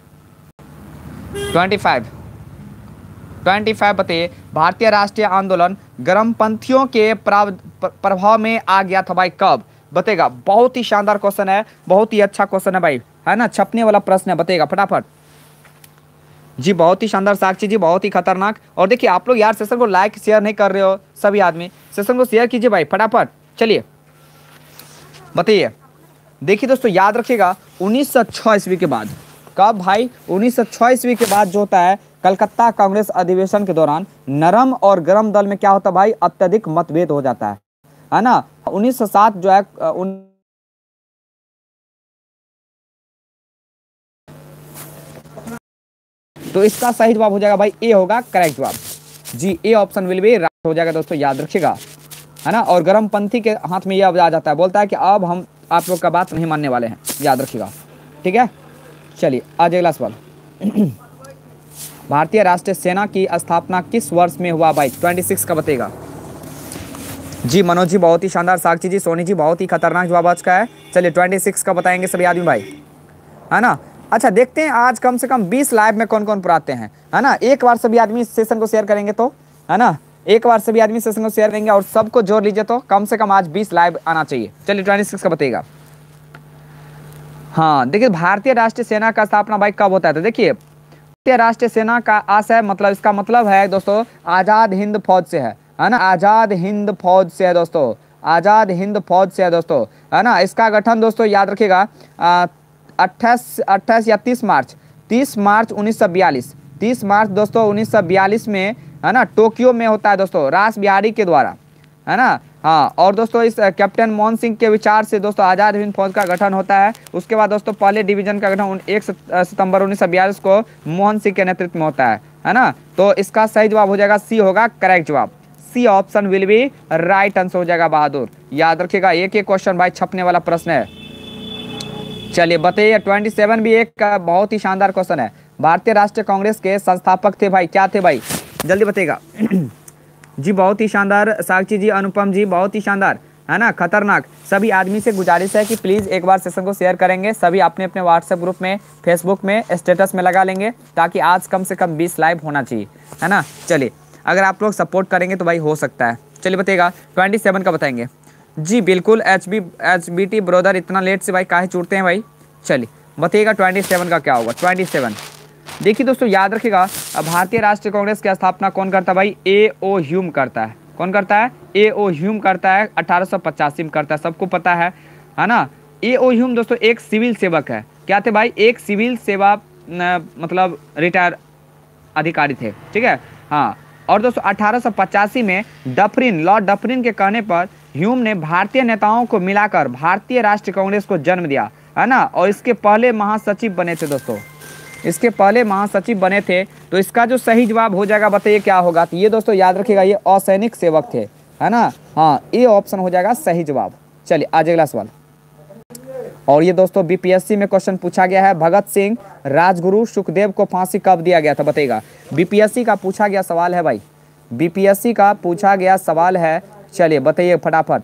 25 बताइए। भारतीय राष्ट्रीय आंदोलन गरमपंथियों के प्रभाव में आ गया था भाई कब? बताएगा। बहुत ही शानदार क्वेश्चन है, बहुत ही अच्छा क्वेश्चन है भाई, है ना। छपने वाला प्रश्न है, बताइएगा फटाफट जी। बहुत ही शानदार साक्षी जी, बहुत ही खतरनाक। और देखिए आप लोग यार सेशन को लाइक शेयर नहीं कर रहे हो, सभी आदमी सेशन को शेयर कीजिए भाई फटाफट। चलिए बताइए। देखिए दोस्तों याद रखिएगा 1906 ईस्वी के बाद। कब भाई? 1906 ईस्वी के बाद जो होता है कलकत्ता कांग्रेस अधिवेशन के दौरान नरम और गरम दल में क्या होता है भाई? अत्यधिक मतभेद हो जाता है ना। 1907 जो है तो इसका सही जवाब हो जाएगा भाई ए होगा करेक्ट जवाब जी। A option will be right हो जाएगा दोस्तों, याद रखिएगा, है ना। और गरमपंथी के हाथ में ये अब आ जाता है, बोलता है कि अब हम आप लोग का बात नहीं मानने वाले हैं, याद रखिएगा, ठीक है। चलिए आज अगला सवाल भारतीय राष्ट्रीय सेना की स्थापना किस वर्ष में हुआ भाई? 26 का बताएगा जी। मनोज जी बहुत ही शानदार, साक्षी जी, सोनी जी बहुत ही खतरनाक जवाब आज का है। चलिए 26 का बताएंगे सभी आदमी भाई, है ना। अच्छा देखते हैं आज कम से कम 20 लाइव में कौन कौन पढ़ाते हैं, है ना। एक बार सभी आदमी सेशन को शेयर करेंगे तो, है ना, एक बार सभी आदमी सेशन को शेयर करेंगे और सबको जोड़ लीजिए तो कम से कम आज 20 लाइव आना चाहिए। चलिए 26 का बताइएगा। हाँ देखिए भारतीय राष्ट्रीय सेना का स्थापना भाई कब होता है? तो देखिए भारतीय राष्ट्रीय सेना का आशय मतलब इसका मतलब है दोस्तों आजाद हिंद फौज से है ना। आजाद हिंद फौज से है दोस्तों, आजाद हिंद फौज से है दोस्तों, है ना। इसका गठन दोस्तों याद रखिएगा 28 या 30 मार्च 1942, 30 मार्च दोस्तों 1942 में, है ना, टोक्यो में होता है दोस्तों रास बिहारी के द्वारा, है ना। हाँ और दोस्तों इस कैप्टन मोहन सिंह के विचार से दोस्तों आज़ाद हिंद फौज का गठन होता है। उसके बाद दोस्तों पहले डिवीजन का गठन 1 सितंबर 1942 को मोहन सिंह के नेतृत्व में होता है ना। तो इसका सही जवाब हो जाएगा सी होगा करेक्ट जवाब। C option will be right answer हो जाएगा बहादुर, याद रखिएगा। एक एक क्वेश्चन भाई छपने वाला प्रश्न है। चलिए बताइए 27 भी एक बहुत ही शानदार क्वेश्चन है। भारतीय राष्ट्रीय कांग्रेस के संस्थापक थे भाई, क्या थे भाई? जल्दी बताइएगा जी। बहुत ही शानदार साक्षी जी, अनुपम जी बहुत ही शानदार, है ना, खतरनाक। सभी आदमी से गुजारिश है कि प्लीज़ एक बार सेशन को शेयर करेंगे, सभी अपने अपने व्हाट्सएप ग्रुप में, फेसबुक में स्टेटस में लगा लेंगे ताकि आज कम से कम 20 लाइव होना चाहिए, है ना। चलिए अगर आप लोग सपोर्ट करेंगे तो भाई हो सकता है। चलिए बताइएगा 27 का बताएंगे जी। बिल्कुल HBT ब्रदर इतना लेट से भाई काहे छूटते हैं भाई। चलिए बताइएगा 27 का क्या होगा? 27 देखिए दोस्तों याद रखिएगा भारतीय राष्ट्रीय कांग्रेस की स्थापना कौन करता है भाई? A.O. ह्यूम करता है। कौन करता है? A.O. ह्यूम करता है, 1885 में करता है, सबको पता है ना। A.O. ह्यूम दोस्तों एक सिविल सेवक है। क्या थे भाई? एक सिविल सेवा मतलब रिटायर अधिकारी थे, ठीक है। हाँ और दोस्तों 1885 में लॉर्ड डफरिन के कहने पर ह्यूम ने भारतीय नेताओं को मिलाकर भारतीय राष्ट्रीय कांग्रेस को जन्म दिया, है ना। और इसके पहले महासचिव बने थे दोस्तों, इसके पहले महासचिव बने थे। तो इसका जो सही जवाब हो जाएगा बताइए क्या होगा? तो ये दोस्तों याद रखिएगा ये असैनिक सेवक थे, है ना। हाँ ये ऑप्शन हो जाएगा सही जवाब। चलिए आज अगला सवाल। और ये दोस्तों BPSC में क्वेश्चन पूछा गया है, भगत सिंह राजगुरु सुखदेव को फांसी कब दिया गया था? बताइएगा। BPSC का पूछा गया सवाल है भाई, BPSC का पूछा गया सवाल है। चलिए बताइए फटाफट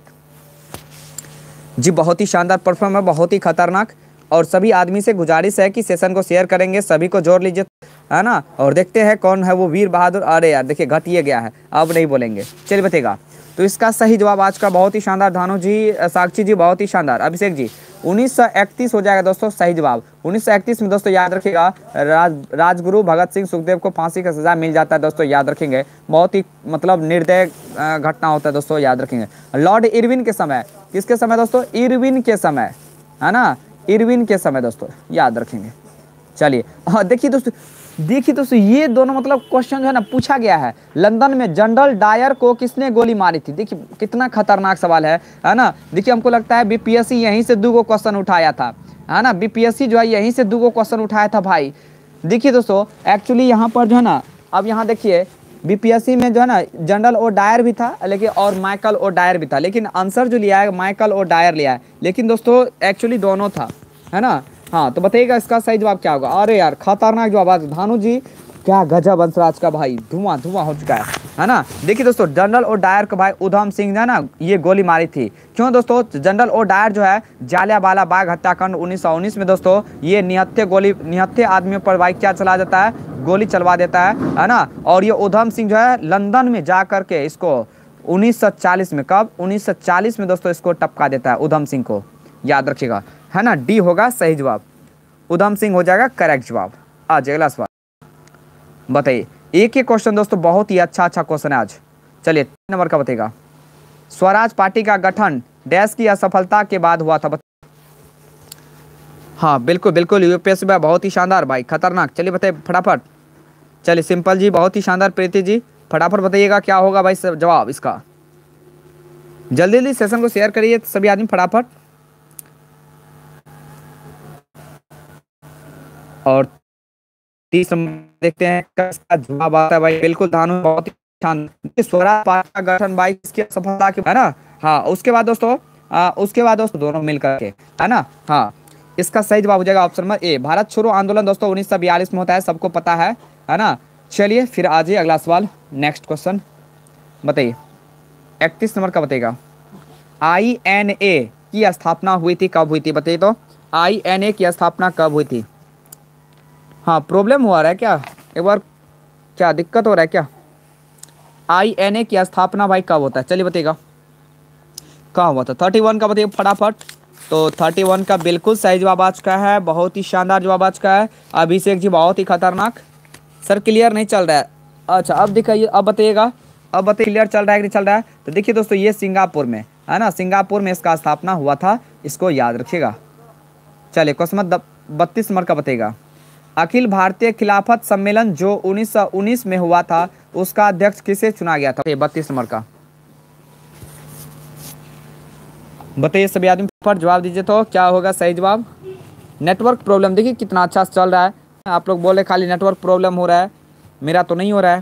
जी। बहुत ही शानदार परफॉर्म है, बहुत ही खतरनाक। और सभी आदमी से गुजारिश है कि सेशन को शेयर करेंगे, सभी को जोड़ लीजिए, है ना। और देखते हैं कौन है वो वीर बहादुर। अरे यार देखिए घटिए गया है, अब नहीं बोलेंगे। चलिए बताइएगा। तो इसका सही जवाब आज का बहुत ही शानदार, धानु जी, साक्षी जी बहुत ही शानदार, अभिषेक जी 1931 हो जाएगा दोस्तों सही जवाब। 1931 में दोस्तों याद रखिएगा राजगुरु भगत सिंह सुखदेव को फांसी का सजा मिल जाता है दोस्तों, याद रखेंगे। बहुत ही मतलब निर्दय घटना होता है दोस्तों, याद रखेंगे। लॉर्ड इरविन के समय, किसके समय दोस्तों? इरविन के समय, है ना, इरविन के समय दोस्तों, याद रखेंगे। चलिए हाँ देखिए दोस्तों देखिए दोस्तों ये दोनों मतलब क्वेश्चन जो है ना पूछा गया है। लंदन में जनरल डायर को किसने गोली मारी थी? देखिए कितना खतरनाक सवाल है ना। देखिए हमको लगता है बीपीएससी यहीं से दो क्वेश्चन उठाया था, है ना। बीपीएससी जो है यहीं से दो क्वेश्चन उठाया था भाई। देखिए दोस्तों एक्चुअली यहाँ पर जो है ना, अब यहाँ देखिए बीपीएससी में जो है ना जनरल ओ डायर भी था लेकिन और माइकल ओ डायर भी था, लेकिन आंसर जो लिया है माइकल ओ डायर लिया है, लेकिन दोस्तों एक्चुअली दोनों था, है ना। हाँ तो बताइएगा इसका सही जवाब क्या होगा। अरे यार खतरनाक जवाब आज भानु जी, क्या गजब अंसराज का भाई, धुआं धुआं हो चुका है ना। देखिए दोस्तों जनरल ओ डायर को भाई उधम सिंह ने ना ये गोली मारी थी। क्यों दोस्तों? जनरल ओ डायर जो है जालियांवाला बाग हत्याकांड 1919 में दोस्तों ये निहत्थे आदमियों पर भाई क्या चला जाता है, गोली चलवा देता है ना। और ये उधम सिंह जो है लंदन में जा करके इसको 1940 में, कब 1940 में दोस्तों इसको टपका देता है उधम सिंह को, याद रखिएगा, है ना। डी होगा सही जवाब, उधम सिंह हो जाएगा करेक्ट जवाब। आज अगला सवाल बताइए। एक एक क्वेश्चन दोस्तों बहुत ही अच्छा क्वेश्चन है आज। चलिए 3 नंबर का बताइएगा। स्वराज पार्टी का गठन डैश की असफलता के बाद हुआ था? हाँ बिल्कुल बिल्कुल यूपीएससी में बहुत ही शानदार भाई, खतरनाक। चलिए बताइए फटाफट। चलिए सिंपल जी बहुत ही शानदार, प्रीति जी फटाफट बताइएगा क्या होगा भाई जवाब इसका। जल्दी जल्दी सेशन को शेयर करिए सभी आदमी फटाफट। और 30 नंबर देखते हैं इसका जवाब आता है भाई, बिल्कुल धानु बहुत ही शानदार। स्वराज पार्टी का गठन भाई इसकी सफलता के, है ना। हाँ उसके बाद दोस्तों दोनों मिलकर के, है ना। हाँ इसका सही जवाब हो जाएगा ऑप्शन नंबर ए, भारत छोड़ो आंदोलन दोस्तों 1942 में होता है, सबको पता है ना। चलिए फिर आ जाइए अगला सवाल, नेक्स्ट क्वेश्चन बताइए। 31 नंबर का बताइएगा। INA की स्थापना हुई थी, कब हुई थी बताइए तो। INA की स्थापना कब हुई थी? हाँ प्रॉब्लम हुआ रहा है क्या एक बार, क्या दिक्कत हो रहा है क्या? INA की स्थापना भाई कब होता है? चलिए बताइएगा कहाँ हुआ था। 31 का बताइए फटाफट। तो 31 का बिल्कुल सही जवाब आ चुका है, बहुत ही शानदार जवाब आ चुका है। अभिषेक जी बहुत ही खतरनाक। सर क्लियर नहीं चल रहा है, अच्छा अब दिखाइए, अब बताइएगा, अब बताइए क्लियर चल रहा है कि नहीं चल रहा है। तो देखिए दोस्तों ये सिंगापुर में, है ना, सिंगापुर में इसका स्थापना हुआ था, इसको याद रखिएगा। चलिए क्वेश्चन 32 नंबर का बताइएगा। अखिल भारतीय खिलाफत सम्मेलन जो 1919 में हुआ था उसका अध्यक्ष किसे चुना गया था? 32 नंबर का बताइए सभी आदमी पर जवाब दीजिए तो क्या होगा सही जवाब। नेटवर्क प्रॉब्लम देखिए कितना अच्छा चल रहा है, आप लोग बोले खाली नेटवर्क प्रॉब्लम हो रहा है, मेरा तो नहीं हो रहा है।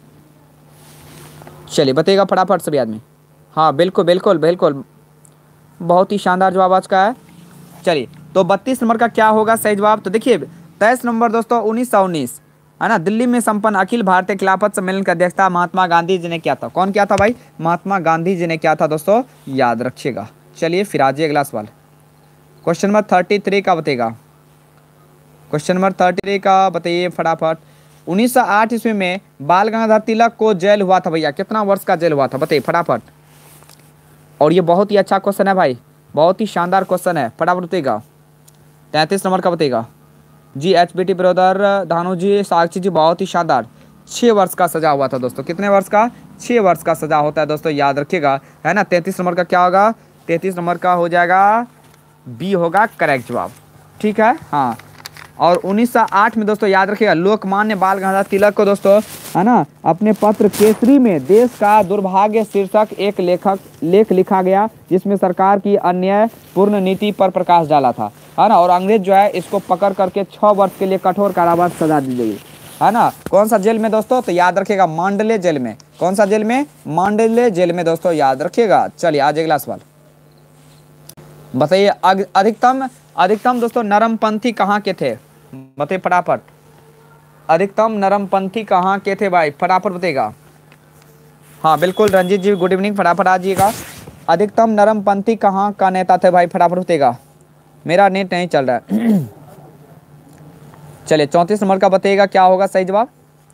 चलिए बताइएगा फटाफट सभी आदमी। हाँ बिल्कुल बिल्कुल बिल्कुल बहुत ही शानदार जवाब आज का है। चलिए तो 32 नंबर का क्या होगा सही जवाब। तो देखिए 23 नंबर दोस्तों 1919, है ना, दिल्ली में संपन्न अखिल भारतीय खिलाफत सम्मेलन की अध्यक्षता महात्मा गांधी जी ने किया था। कौन किया था भाई? महात्मा गांधी जी ने किया था दोस्तों, याद रखिएगा। चलिए फिर आ जाइए अगला सवाल, क्वेश्चन नंबर 33 का बताइएगा। क्वेश्चन नंबर 33 का बताइए फटाफट। 1908 ईस्वी में बाल गंगाधर तिलक को जेल हुआ था भैया, कितना वर्ष का जेल हुआ था बताइए फटाफट। और ये बहुत ही अच्छा क्वेश्चन है भाई, बहुत ही शानदार क्वेश्चन है, फटाफट बताइएगा। 33 नंबर का बताइएगा जी। HBT ब्रदर, धानु जी, साक्षी जी बहुत ही शानदार। 6 वर्ष का सजा हुआ था दोस्तों, कितने वर्ष का? 6 वर्ष का सजा होता है दोस्तों, याद रखिएगा, है ना। 33 नंबर का क्या होगा? 33 नंबर का हो जाएगा बी होगा करेक्ट जवाब, ठीक है। हाँ और 1908 में दोस्तों याद रखिएगा लोकमान्य बाल गंगाधर तिलक को दोस्तों, है ना, अपने पत्र केसरी में देश का दुर्भाग्य शीर्षक एक लेख लिखा गया जिसमें सरकार की अन्यायपूर्ण नीति पर प्रकाश डाला था, है ना। और अंग्रेज जो है इसको पकड़ करके 6 वर्ष के लिए कठोर कारावास सजा दी गई, है ना। कौन सा जेल में दोस्तों? तो याद रखिएगा मांडले जेल में। कौन सा जेल में? मांडले जेल में दोस्तों, याद रखिएगा। चलिए आज अगला सवाल बताइए। अधिकतम दोस्तों नरमपंथी कहाँ के थे बताइए फटाफट। अधिकतम नरमपंथी कहाँ के थे भाई, फटाफट बताइएगा। हाँ बिल्कुल रंजीत जी गुड इवनिंग, फटाफट आ जाइएगा। अधिकतम नरमपंथी कहाँ का नेता थे भाई, फटाफट बताइएगा, मेरा नेट नहीं चल रहा है। चलिए 34 नंबर का बताइएगा क्या होगा सही जवाब।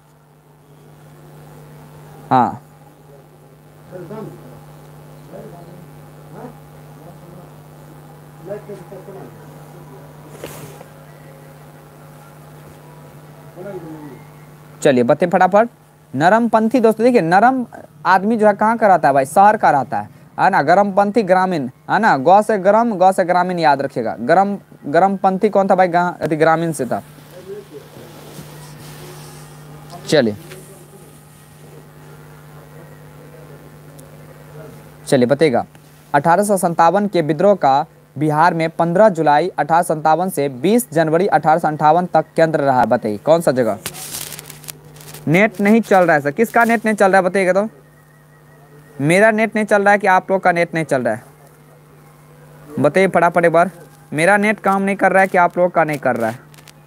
हाँ चलिए बताइए फटाफट। नरमपंथी दोस्तों देखिए नरम आदमी जो है कहाँ का रहता है भाई? शहर का रहता है ना। गरमपंथी ग्रामीण, है ना, गौ से ग्रामीण, याद रखिएगा। गरमपंथी कौन था भाई? ग्रामीण से था। चलिए चलिए बताइएगा। 1857 के विद्रोह का बिहार में 15 जुलाई 1857 से 20 जनवरी 1858 तक केंद्र रहा। बताइए कौन सा जगह। नेट नहीं चल रहा है सर। किसका नेट नहीं चल रहा है बताइएगा। तो मेरा नेट नहीं चल रहा है कि आप लोग का नेट नहीं चल रहा है, बताइए फटाफट एक बार। मेरा नेट काम नहीं कर रहा है कि आप लोग का नहीं कर रहा है,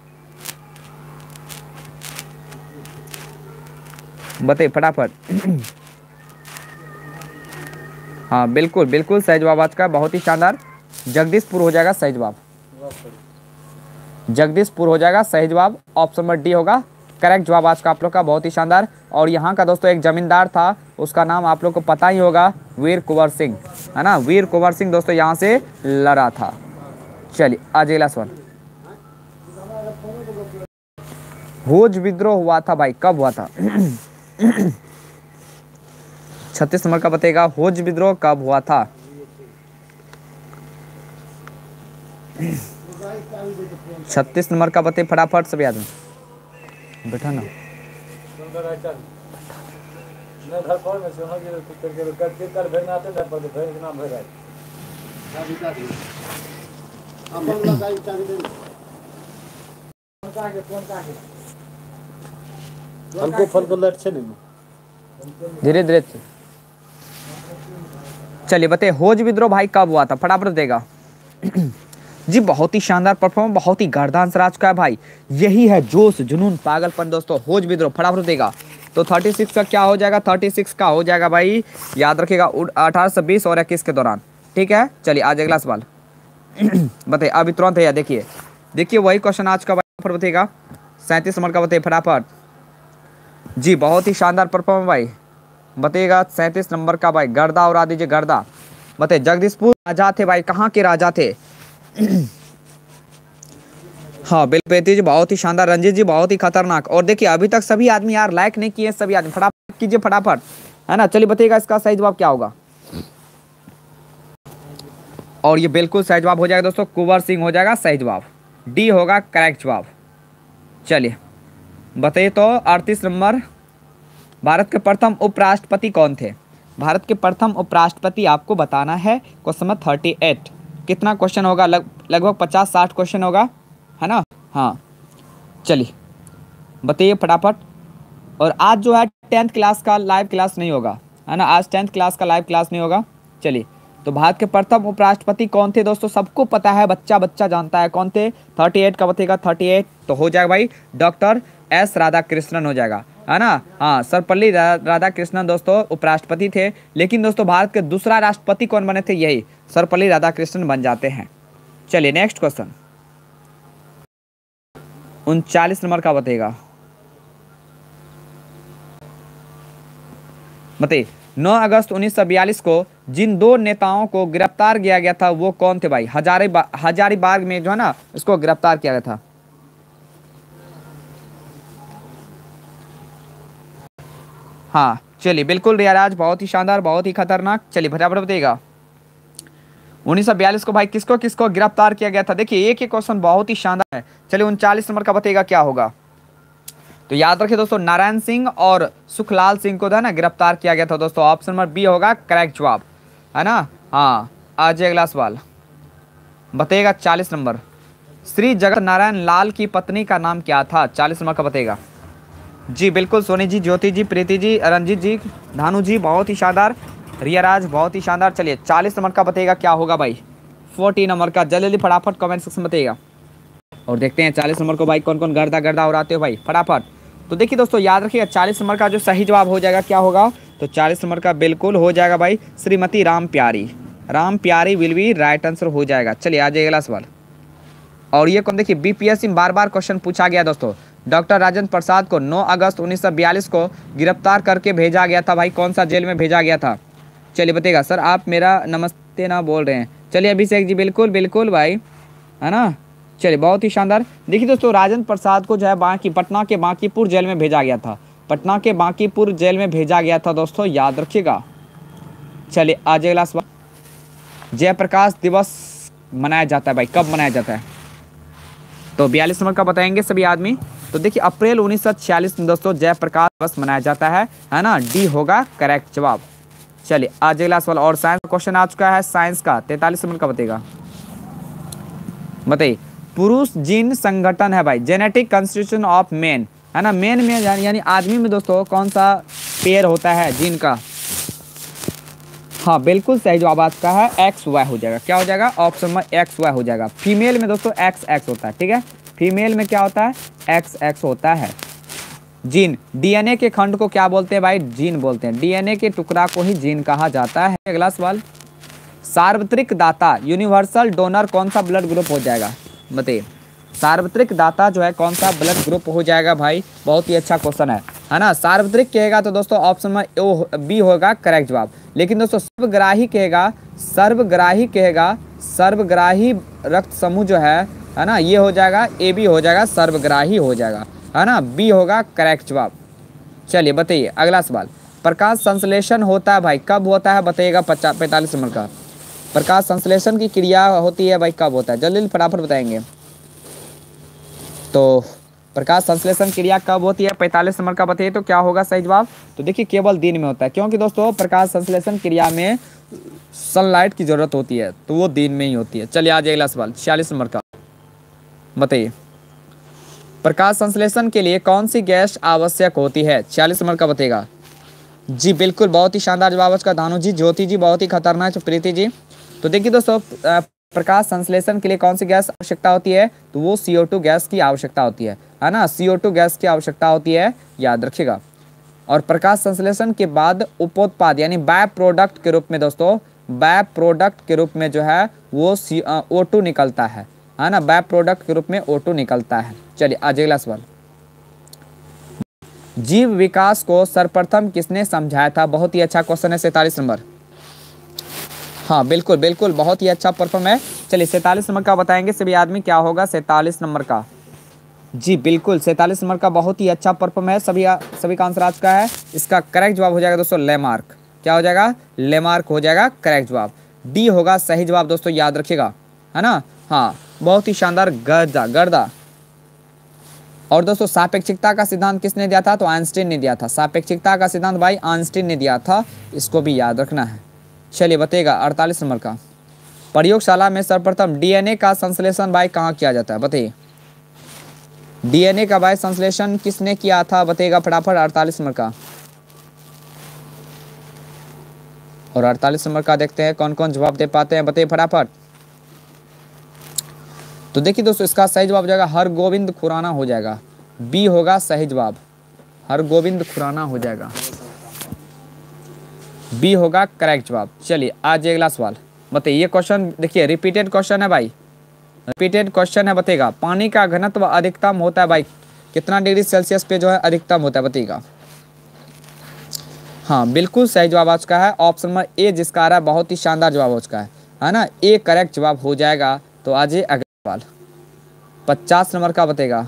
बताइए फटाफट। हाँ बिल्कुल बिल्कुल सही जवाब आज का, बहुत ही शानदार। जगदीशपुर हो जाएगा सही जवाब, जगदीशपुर हो जाएगा सही जवाब। ऑप्शन नंबर डी होगा करेक्ट जवाब आज का आप लोग का, बहुत ही शानदार। और यहाँ का दोस्तों एक जमींदार था, उसका नाम आप लोग को पता ही होगा, वीर कुंवर सिंह, है ना। वीर कुंवर सिंह दोस्तों यहाँ से लड़ा था। चलिए आज अगला सवाल। होज विद्रोह हुआ था भाई, कब हुआ था। 36 नंबर का बताएगा, होज विद्रोह कब हुआ था। छत्तीस नंबर का बताइए फटाफट सभी आदमी। बैठा ना धीरे धीरे। चलिए बताइए होज विद्रोह भाई कब हुआ था, फटाफट देगा। जी बहुत ही शानदार परफॉर्म, बहुत ही गर्दा आंसर आज का है भाई। यही है जोश जुनून पागलपन दोस्तों, होज विद्रोह। फटाफट देगा तो 36 का क्या हो जाएगा, 36 का हो जाएगा भाई, याद रखिएगा 1820 और 21 के दौरान, ठीक है। चलिए आज अगला सवाल। बताइए अभी तुरंत है, देखिए देखिए वही क्वेश्चन आज का भाई, बताइएगा 37 नंबर का बताइए फटाफट। जी बहुत ही शानदार परफॉर्म भाई, बताइएगा 37 नंबर का भाई। गर्दा उड़ा दीजिए गर्दा। बताइए जगदीशपुर राजा थे भाई, कहाँ के राजा थे। हाँ बिल्कुल जी बहुत ही शानदार। रंजीत जी बहुत ही खतरनाक। और देखिए अभी तक सभी आदमी यार लाइक नहीं किए, सभी आदमी फटाफट कीजिए फटाफट, है ना। चलिए बताइएगा इसका सही जवाब क्या होगा। और ये बिल्कुल सही जवाब हो जाएगा दोस्तों, कुंवर सिंह हो जाएगा सही जवाब, डी होगा करेक्ट जवाब। चलिए बताइए तो 38 नंबर, भारत के प्रथम उपराष्ट्रपति कौन थे। भारत के प्रथम उपराष्ट्रपति आपको बताना है। Question number 38। कितना क्वेश्चन होगा, लगभग 50-60 क्वेश्चन होगा, है ना। हाँ चलिए बताइए फटाफट। और आज जो है 10th क्लास का लाइव क्लास नहीं होगा, है ना। आज 10th क्लास का लाइव क्लास नहीं होगा। चलिए तो भारत के प्रथम उपराष्ट्रपति कौन थे दोस्तों, सबको पता है, बच्चा बच्चा जानता है कौन थे। 38 का बताइएगा, 38 तो हो जाएगा भाई डॉक्टर एस राधाकृष्णन हो जाएगा, है ना। हाँ सर्वपल्ली राधाकृष्णन दोस्तों उपराष्ट्रपति थे। लेकिन दोस्तों भारत के दूसरा राष्ट्रपति कौन बने थे, यही सर्वपल्ली राधाकृष्णन बन जाते हैं। चलिए नेक्स्ट क्वेश्चन 39 नंबर का बताइएगा। बताइए 9 अगस्त 1942 को जिन दो नेताओं को गिरफ्तार किया गया था वो कौन थे भाई। हजारीबाग में जो है ना इसको गिरफ्तार किया गया था। हाँ चलिए बिल्कुल रियाज, बहुत ही शानदार, बहुत ही खतरनाक। चलिए फटाफट बताइएगा 1942 को भाई किसको किसको गिरफ्तार किया गया था। देखिए एक ही क्वेश्चन बहुत ही शानदार है। चलिए 39 नंबर का बताइएगा क्या होगा। तो याद रखिए दोस्तों नारायण सिंह और सुखलाल सिंह को था ना गिरफ्तार किया गया था दोस्तों। ऑप्शन नंबर बी होगा करेक्ट जवाब, है ना। हाँ आज अगला सवाल बताइएगा 40 नंबर। श्री जगत नारायण लाल की पत्नी का नाम क्या था, 40 नंबर का बताइएगा। जी बिल्कुल सोनी जी, ज्योति जी, प्रीति जी, रंजीत जी, धानु जी बहुत ही शानदार, रियाराज बहुत ही शानदार। चलिए 40 नंबर का बताइएगा क्या होगा भाई। 40 नंबर का जल्दी फटाफट कमेंट सेक्शन में बताइएगा। और देखते हैं 40 नंबर को भाई कौन कौन गर्दा गर्दा उड़ाते हो भाई फटाफट। तो देखिए दोस्तों याद रखिएगा 40 नंबर का जो सही जवाब हो जाएगा क्या होगा। तो 40 नंबर का बिल्कुल हो जाएगा भाई श्रीमती राम प्यारी। राम प्यारी विल बी राइट आंसर हो जाएगा। चलिए आ जाएगा अगला सवाल। और ये कौन, देखिए बीपीएससी में बार बार क्वेश्चन पूछा गया दोस्तों। डॉक्टर राजेंद्र प्रसाद को 9 अगस्त 1942 को गिरफ्तार करके भेजा गया था भाई, कौन सा जेल में भेजा गया था। चलिए बताइएगा। सर आप मेरा नमस्ते ना बोल रहे हैं। चलिए अभिषेक जी बिल्कुल बिल्कुल भाई, है ना। चलिए बहुत ही शानदार। देखिए दोस्तों राजेंद्र प्रसाद को जो है पटना के बांकीपुर जेल में भेजा गया था। पटना के बांकीपुर जेल में भेजा गया था दोस्तों, याद रखिएगा। चलिए आज अगला सवाल। जयप्रकाश दिवस मनाया जाता है भाई, कब मनाया जाता है। तो 42 नंबर का बताएंगे सभी आदमी। तो देखिए अप्रैल 1946 में दोस्तों जयप्रकाश दिवस मनाया जाता है ना। डी होगा करेक्ट जवाब। चलिए आज अगला सवाल और साइंस क्वेश्चन आ चुका है साइंस का 43 नंबर का बताइएगा। बताइए पुरुष जीन संगठन है भाई, जेनेटिक कंस्टिट्यूशन ऑफ मेन, है ना। मेन में यानी आदमी में दोस्तों कौन सा पेयर होता है जीन का? हाँ बिल्कुल सही जवाब आपका है XY हो जाएगा। क्या हो जाएगा? ऑप्शन में XY हो जाएगा। फीमेल में दोस्तों XX होता है, ठीक है। फीमेल में क्या होता है? XX होता है। जीन, डीएनए के खंड को क्या बोलते हैं भाई? जीन बोलते हैं। डीएनए के टुकड़ा को ही जीन कहा जाता है। अगला सवाल, सार्वत्रिक दाता यूनिवर्सल डोनर कौन सा ब्लड ग्रुप हो जाएगा? बताइए सार्वत्रिक दाता जो है कौन सा ब्लड ग्रुप हो जाएगा भाई? बहुत ही अच्छा क्वेश्चन है ना। सार्वत्रिक कहेगा तो दोस्तों ऑप्शन में बी होगा करेक्ट जवाब। लेकिन दोस्तों सर्वग्राही कहेगा, सर्वग्राही रक्त समूह जो है ना, ये हो जाएगा ए बी हो जाएगा, सर्वग्राही हो जाएगा, है ना। बी होगा करेक्ट जवाब। चलिए बताइए अगला सवाल, प्रकाश संश्लेषण होता है भाई कब होता है? बताइएगा 45 नंबर का। प्रकाश संश्लेषण की क्रिया होती है भाई कब होता है? जल्दी फटाफट बताएंगे। तो प्रकाश संश्लेषण क्रिया कब होती है? 45 नंबर का बताइए तो क्या होगा सही जवाब? तो देखिए केवल दिन में होता है, क्योंकि दोस्तों प्रकाश संश्लेषण क्रिया में सनलाइट की जरूरत होती है, तो वो दिन में ही होती है। चलिए आज अगला सवाल 46 नंबर का बताइए, प्रकाश संश्लेषण के लिए कौन सी गैस आवश्यक होती है? 46 नंबर का बताइएगा। जी बिल्कुल, बहुत ही शानदार जवाब उसका धानु जी, ज्योति जी बहुत ही खतरनाक, प्रीति जी। तो देखिए दोस्तों प्रकाश संश्लेषण के लिए कौन सी गैस आवश्यकता होती है? तो वो CO2 गैस की आवश्यकता होती है ना। CO2 गैस की आवश्यकता होती है, याद रखिएगा। और प्रकाश संश्लेषण के बाद उपोत्पाद यानी बाय प्रोडक्ट के रूप में दोस्तों, बाय प्रोडक्ट के रूप में जो है वो O2 निकलता है ना। बाय प्रोडक्ट के रूप में O2 निकलता है। चलिए आज अगला सवाल, जीव विकास को सर्वप्रथम किसने समझाया था? बहुत ही अच्छा क्वेश्चन है 47 नंबर। हाँ बिल्कुल बिल्कुल, बहुत ही अच्छा परफॉर्म है। चलिए 47 नंबर का बताएंगे सभी आदमी, क्या होगा 47 नंबर का? जी बिल्कुल 47 नंबर का बहुत ही अच्छा परफॉर्म है। सभी का आंसर आ चुका है। इसका करेक्ट जवाब हो जाएगा दोस्तों लेमार्क। क्या हो जाएगा? लेमार्क हो जाएगा करेक्ट जवाब। डी होगा सही जवाब दोस्तों, याद रखिएगा, है ना। हाँ बहुत ही शानदार, गर्दा। और दोस्तों सापेक्षिकता का सिद्धांत किसने दिया था? तो आइंस्टीन ने दिया था। सापेक्षिकता का सिद्धांत भाई आइंस्टीन ने दिया था, इसको भी याद रखना है। चलिए बताइएगा 48 नंबर का, प्रयोगशाला में सर्वप्रथम डीएनए का संश्लेषण भाई कहाँ किया जाता है? बताइए डीएनए का भाई संश्लेषण किसने किया था? बताइएगा फटाफट 48 नंबर का। और 48 नंबर का देखते हैं कौन कौन जवाब दे पाते हैं, बताइए फटाफट। तो देखिए दोस्तों इसका सही जवाब हो जाएगा हरगोविंद खुराना हो जाएगा। बी होगा सही जवाब, हरगोविंद खुराना हो जाएगा। बी होगा करेक्ट जवाब। चलिए आज अगला सवाल बताइए। ये क्वेश्चन देखिए रिपीटेड क्वेश्चन है भाई, रिपीटेड क्वेश्चन है। बताइएगा पानी का घनत्व अधिकतम होता है भाई कितना डिग्री सेल्सियस पे जो है अधिकतम होता है? बताइएगा। हाँ बिल्कुल सही जवाब आ चुका है ऑप्शन में ए, जिसका आ रहा है बहुत ही शानदार जवाब हो चुका है ना। ए करेक्ट जवाब हो जाएगा। तो आज अगला सवाल 50 नंबर का बताइएगा,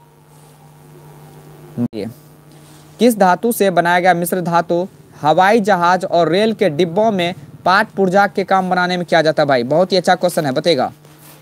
किस धातु से बनाया गया मिश्र धातु हवाई जहाज और रेल के डिब्बों में पाट पुर्जा के काम बनाने में किया जाता है भाई? बहुत ही अच्छा क्वेश्चन है, बताइएगा।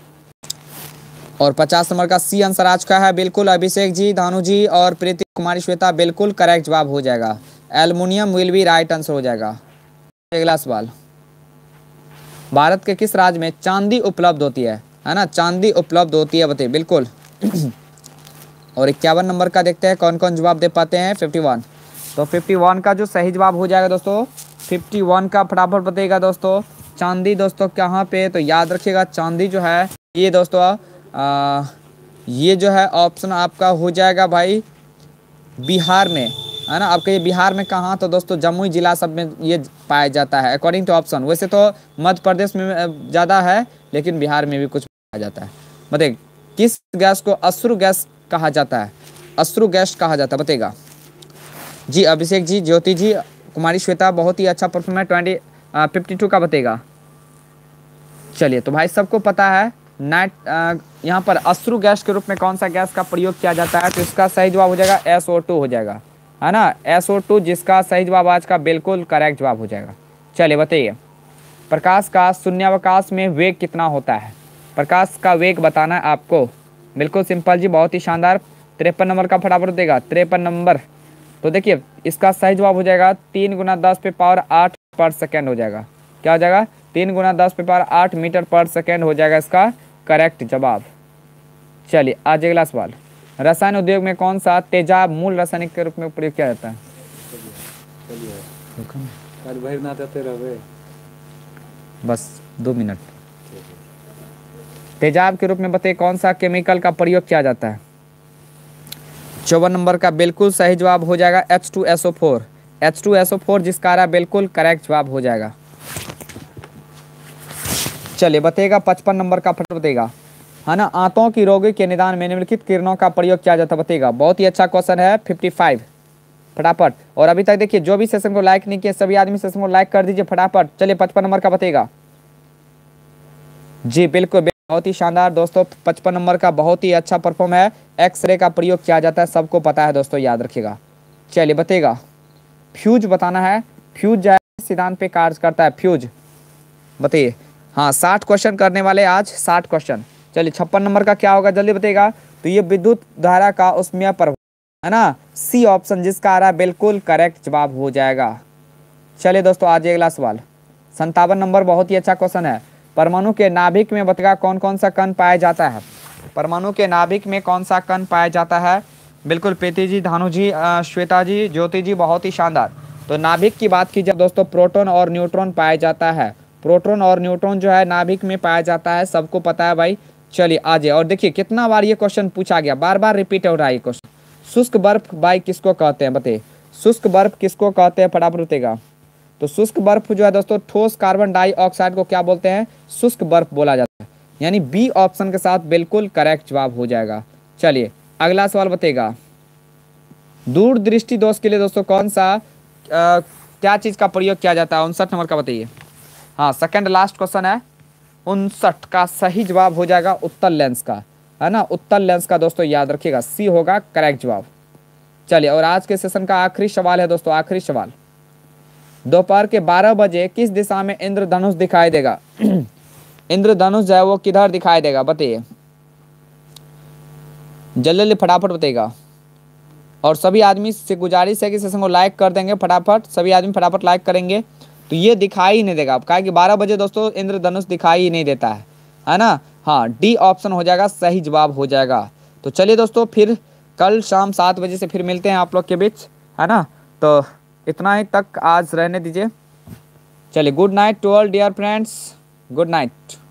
और 50 नंबर का सी आंसर आ चुका है बिल्कुल, अभिषेक जी, धानु जी और प्रीति कुमारी श्वेता बिल्कुल करेक्ट जवाब हो जाएगा। Aluminium will be right answer हो जाएगा। अगला सवाल, भारत के किस राज्य में चांदी उपलब्ध होती है ना? चांदी उपलब्ध होती है, बताइए बिल्कुल। और 51 नंबर का देखते हैं कौन कौन जवाब दे पाते हैं। 51, तो 51 का जो सही जवाब हो जाएगा दोस्तों 51 का फटाफट बताइएगा दोस्तों। चांदी दोस्तों कहाँ पे? तो याद रखिएगा चांदी जो है ये दोस्तों ये जो है ऑप्शन आपका हो जाएगा भाई बिहार में, है ना। आपके ये बिहार में कहाँ? तो दोस्तों जमुई जिला सब में ये पाया जाता है अकॉर्डिंग टू ऑप्शन। वैसे तो मध्य प्रदेश में ज़्यादा है, लेकिन बिहार में भी कुछ पाया जाता है। बताइए किस गैस को अश्रु गैस कहा जाता है? अश्रु गैस कहा जाता है, बताइएगा। जी अभिषेक जी, ज्योति जी, कुमारी श्वेता बहुत ही अच्छा परफॉर्मेंस 52 का बताइएगा। चलिए तो भाई सबको पता है यहाँ पर अश्रु गैस के रूप में कौन सा गैस का प्रयोग किया जाता है? तो इसका सही जवाब हो जाएगा SO2 हो जाएगा, है ना। SO2 जिसका सही जवाब आज का बिल्कुल करेक्ट जवाब हो जाएगा। चलिए बताइए प्रकाश का शून्यावकाश में वेग कितना होता है? प्रकाश का वेग बताना है आपको, बिल्कुल सिंपल जी, बहुत ही शानदार। 53 नंबर का फटाफट देगा 53 नंबर। तो देखिए इसका सही जवाब हो जाएगा 3 गुना 10 पे पावर 8 पर सेकेंड हो जाएगा। क्या हो जाएगा? 3 गुना 10 पे पावर 8 मीटर पर सेकेंड हो जाएगा इसका करेक्ट जवाब। चलिए आज अगला सवाल, रसायन उद्योग में कौन सा तेजाब मूल रासायनिक के रूप में प्रयोग किया जाता है? कल बाहर ना आते रहे बस 2 मिनट। तेजाब के रूप में बताइए कौन सा केमिकल का प्रयोग किया जाता है? 54 नंबर का बिल्कुल सही जवाब हो जाएगा H2SO4। H2SO4 जिसका आ रहा है बिल्कुल करेक्ट जवाब हो जाएगा। चलिए बताइएगा 55 नंबर का फटाफट बताइएगा, है ना, आंतों की रोगी के निदान में निम्नलिखित किरणों का प्रयोग किया जाता है बताइएगा। बहुत ही अच्छा क्वेश्चन है 55 फटाफट। और अभी तक देखिए जो भी सेशन को लाइक नहीं किए सभी आदमी सेशन को लाइक कर दीजिए फटाफट। चलिए 55 नंबर का बताइएगा। जी बिल्कुल बहुत ही शानदार दोस्तों, 55 नंबर का बहुत ही अच्छा परफॉर्म है। एक्सरे का प्रयोग किया जाता है, सबको पता है दोस्तों, याद रखिएगा। चलिए बताइएगा फ्यूज बताना है, फ्यूज जो है सिद्धांत पे कार्य करता है, फ्यूज बताइए। हाँ 60 क्वेश्चन करने वाले आज, 60 क्वेश्चन। चलिए 56 नंबर का क्या होगा जल्दी बताइएगा। तो ये विद्युत धारा का उष्मीय प्रभाव, है ना, सी ऑप्शन जिसका आ रहा है बिल्कुल करेक्ट जवाब हो जाएगा। चलिए दोस्तों आज अगला सवाल 57 नंबर, बहुत ही अच्छा क्वेश्चन है। परमाणु के नाभिक में बताइएगा कौन कौन सा कण पाया जाता है? परमाणु के नाभिक में कौन सा कण पाया जाता है? बिल्कुल प्रीति जी, धानु जी, श्वेता जी, ज्योति जी, बहुत ही शानदार। तो नाभिक की बात की जाए दोस्तों, प्रोटॉन और न्यूट्रॉन पाया जाता है। प्रोटॉन और न्यूट्रॉन जो है नाभिक में पाया जाता है, सबको पता है भाई। चलिए आ जाए और देखिए कितना बार ये क्वेश्चन पूछा गया, बार बार रिपीट हो रहा है ये क्वेश्चन। शुष्क बर्फ भाई किसको कहते हैं बताइए, शुष्क बर्फ किसको कहते हैं फटाफट बताइएगा। तो शुष्क बर्फ जो है दोस्तों, ठोस कार्बन डाइऑक्साइड को क्या बोलते हैं? शुष्क बर्फ बोला जाता है। यानी बी ऑप्शन के साथ बिल्कुल करेक्ट जवाब हो जाएगा। चलिए अगला सवाल बताइएगा, दूरदृष्टि दोष के लिए दोस्तों कौन सा क्या चीज का प्रयोग किया जाता है? 59 नंबर का बताइए। हाँ सेकंड लास्ट क्वेश्चन है, 59 का सही जवाब हो जाएगा उत्तल लेंस का, है ना, उत्तल लेंस का दोस्तों याद रखिएगा, सी होगा करेक्ट जवाब। चलिए और आज के सेशन का आखिरी सवाल है दोस्तों, आखिरी सवाल, दोपहर के 12 बजे किस दिशा में इंद्रधनुष दिखाई देगा? इंद्रधनुष जो है वो किधर दिखाई देगा बताइए, जल्दी जल्दी फटाफट बताइएगा। और सभी आदमी से गुजारिश है कि सेशन को लाइक कर देंगे फटाफट, सभी आदमी फटाफट लाइक करेंगे। तो ये दिखाई ही नहीं देगा, कहा कि 12 बजे दोस्तों इंद्रधनुष दिखाई ही नहीं देता है ना। हाँ डी ऑप्शन हो जाएगा, सही जवाब हो जाएगा। तो चलिए दोस्तों फिर कल शाम 7 बजे से फिर मिलते हैं आप लोग के बीच, है ना। तो इतना ही तक आज रहने दीजिए। चलिए good night to all dear friends, good night.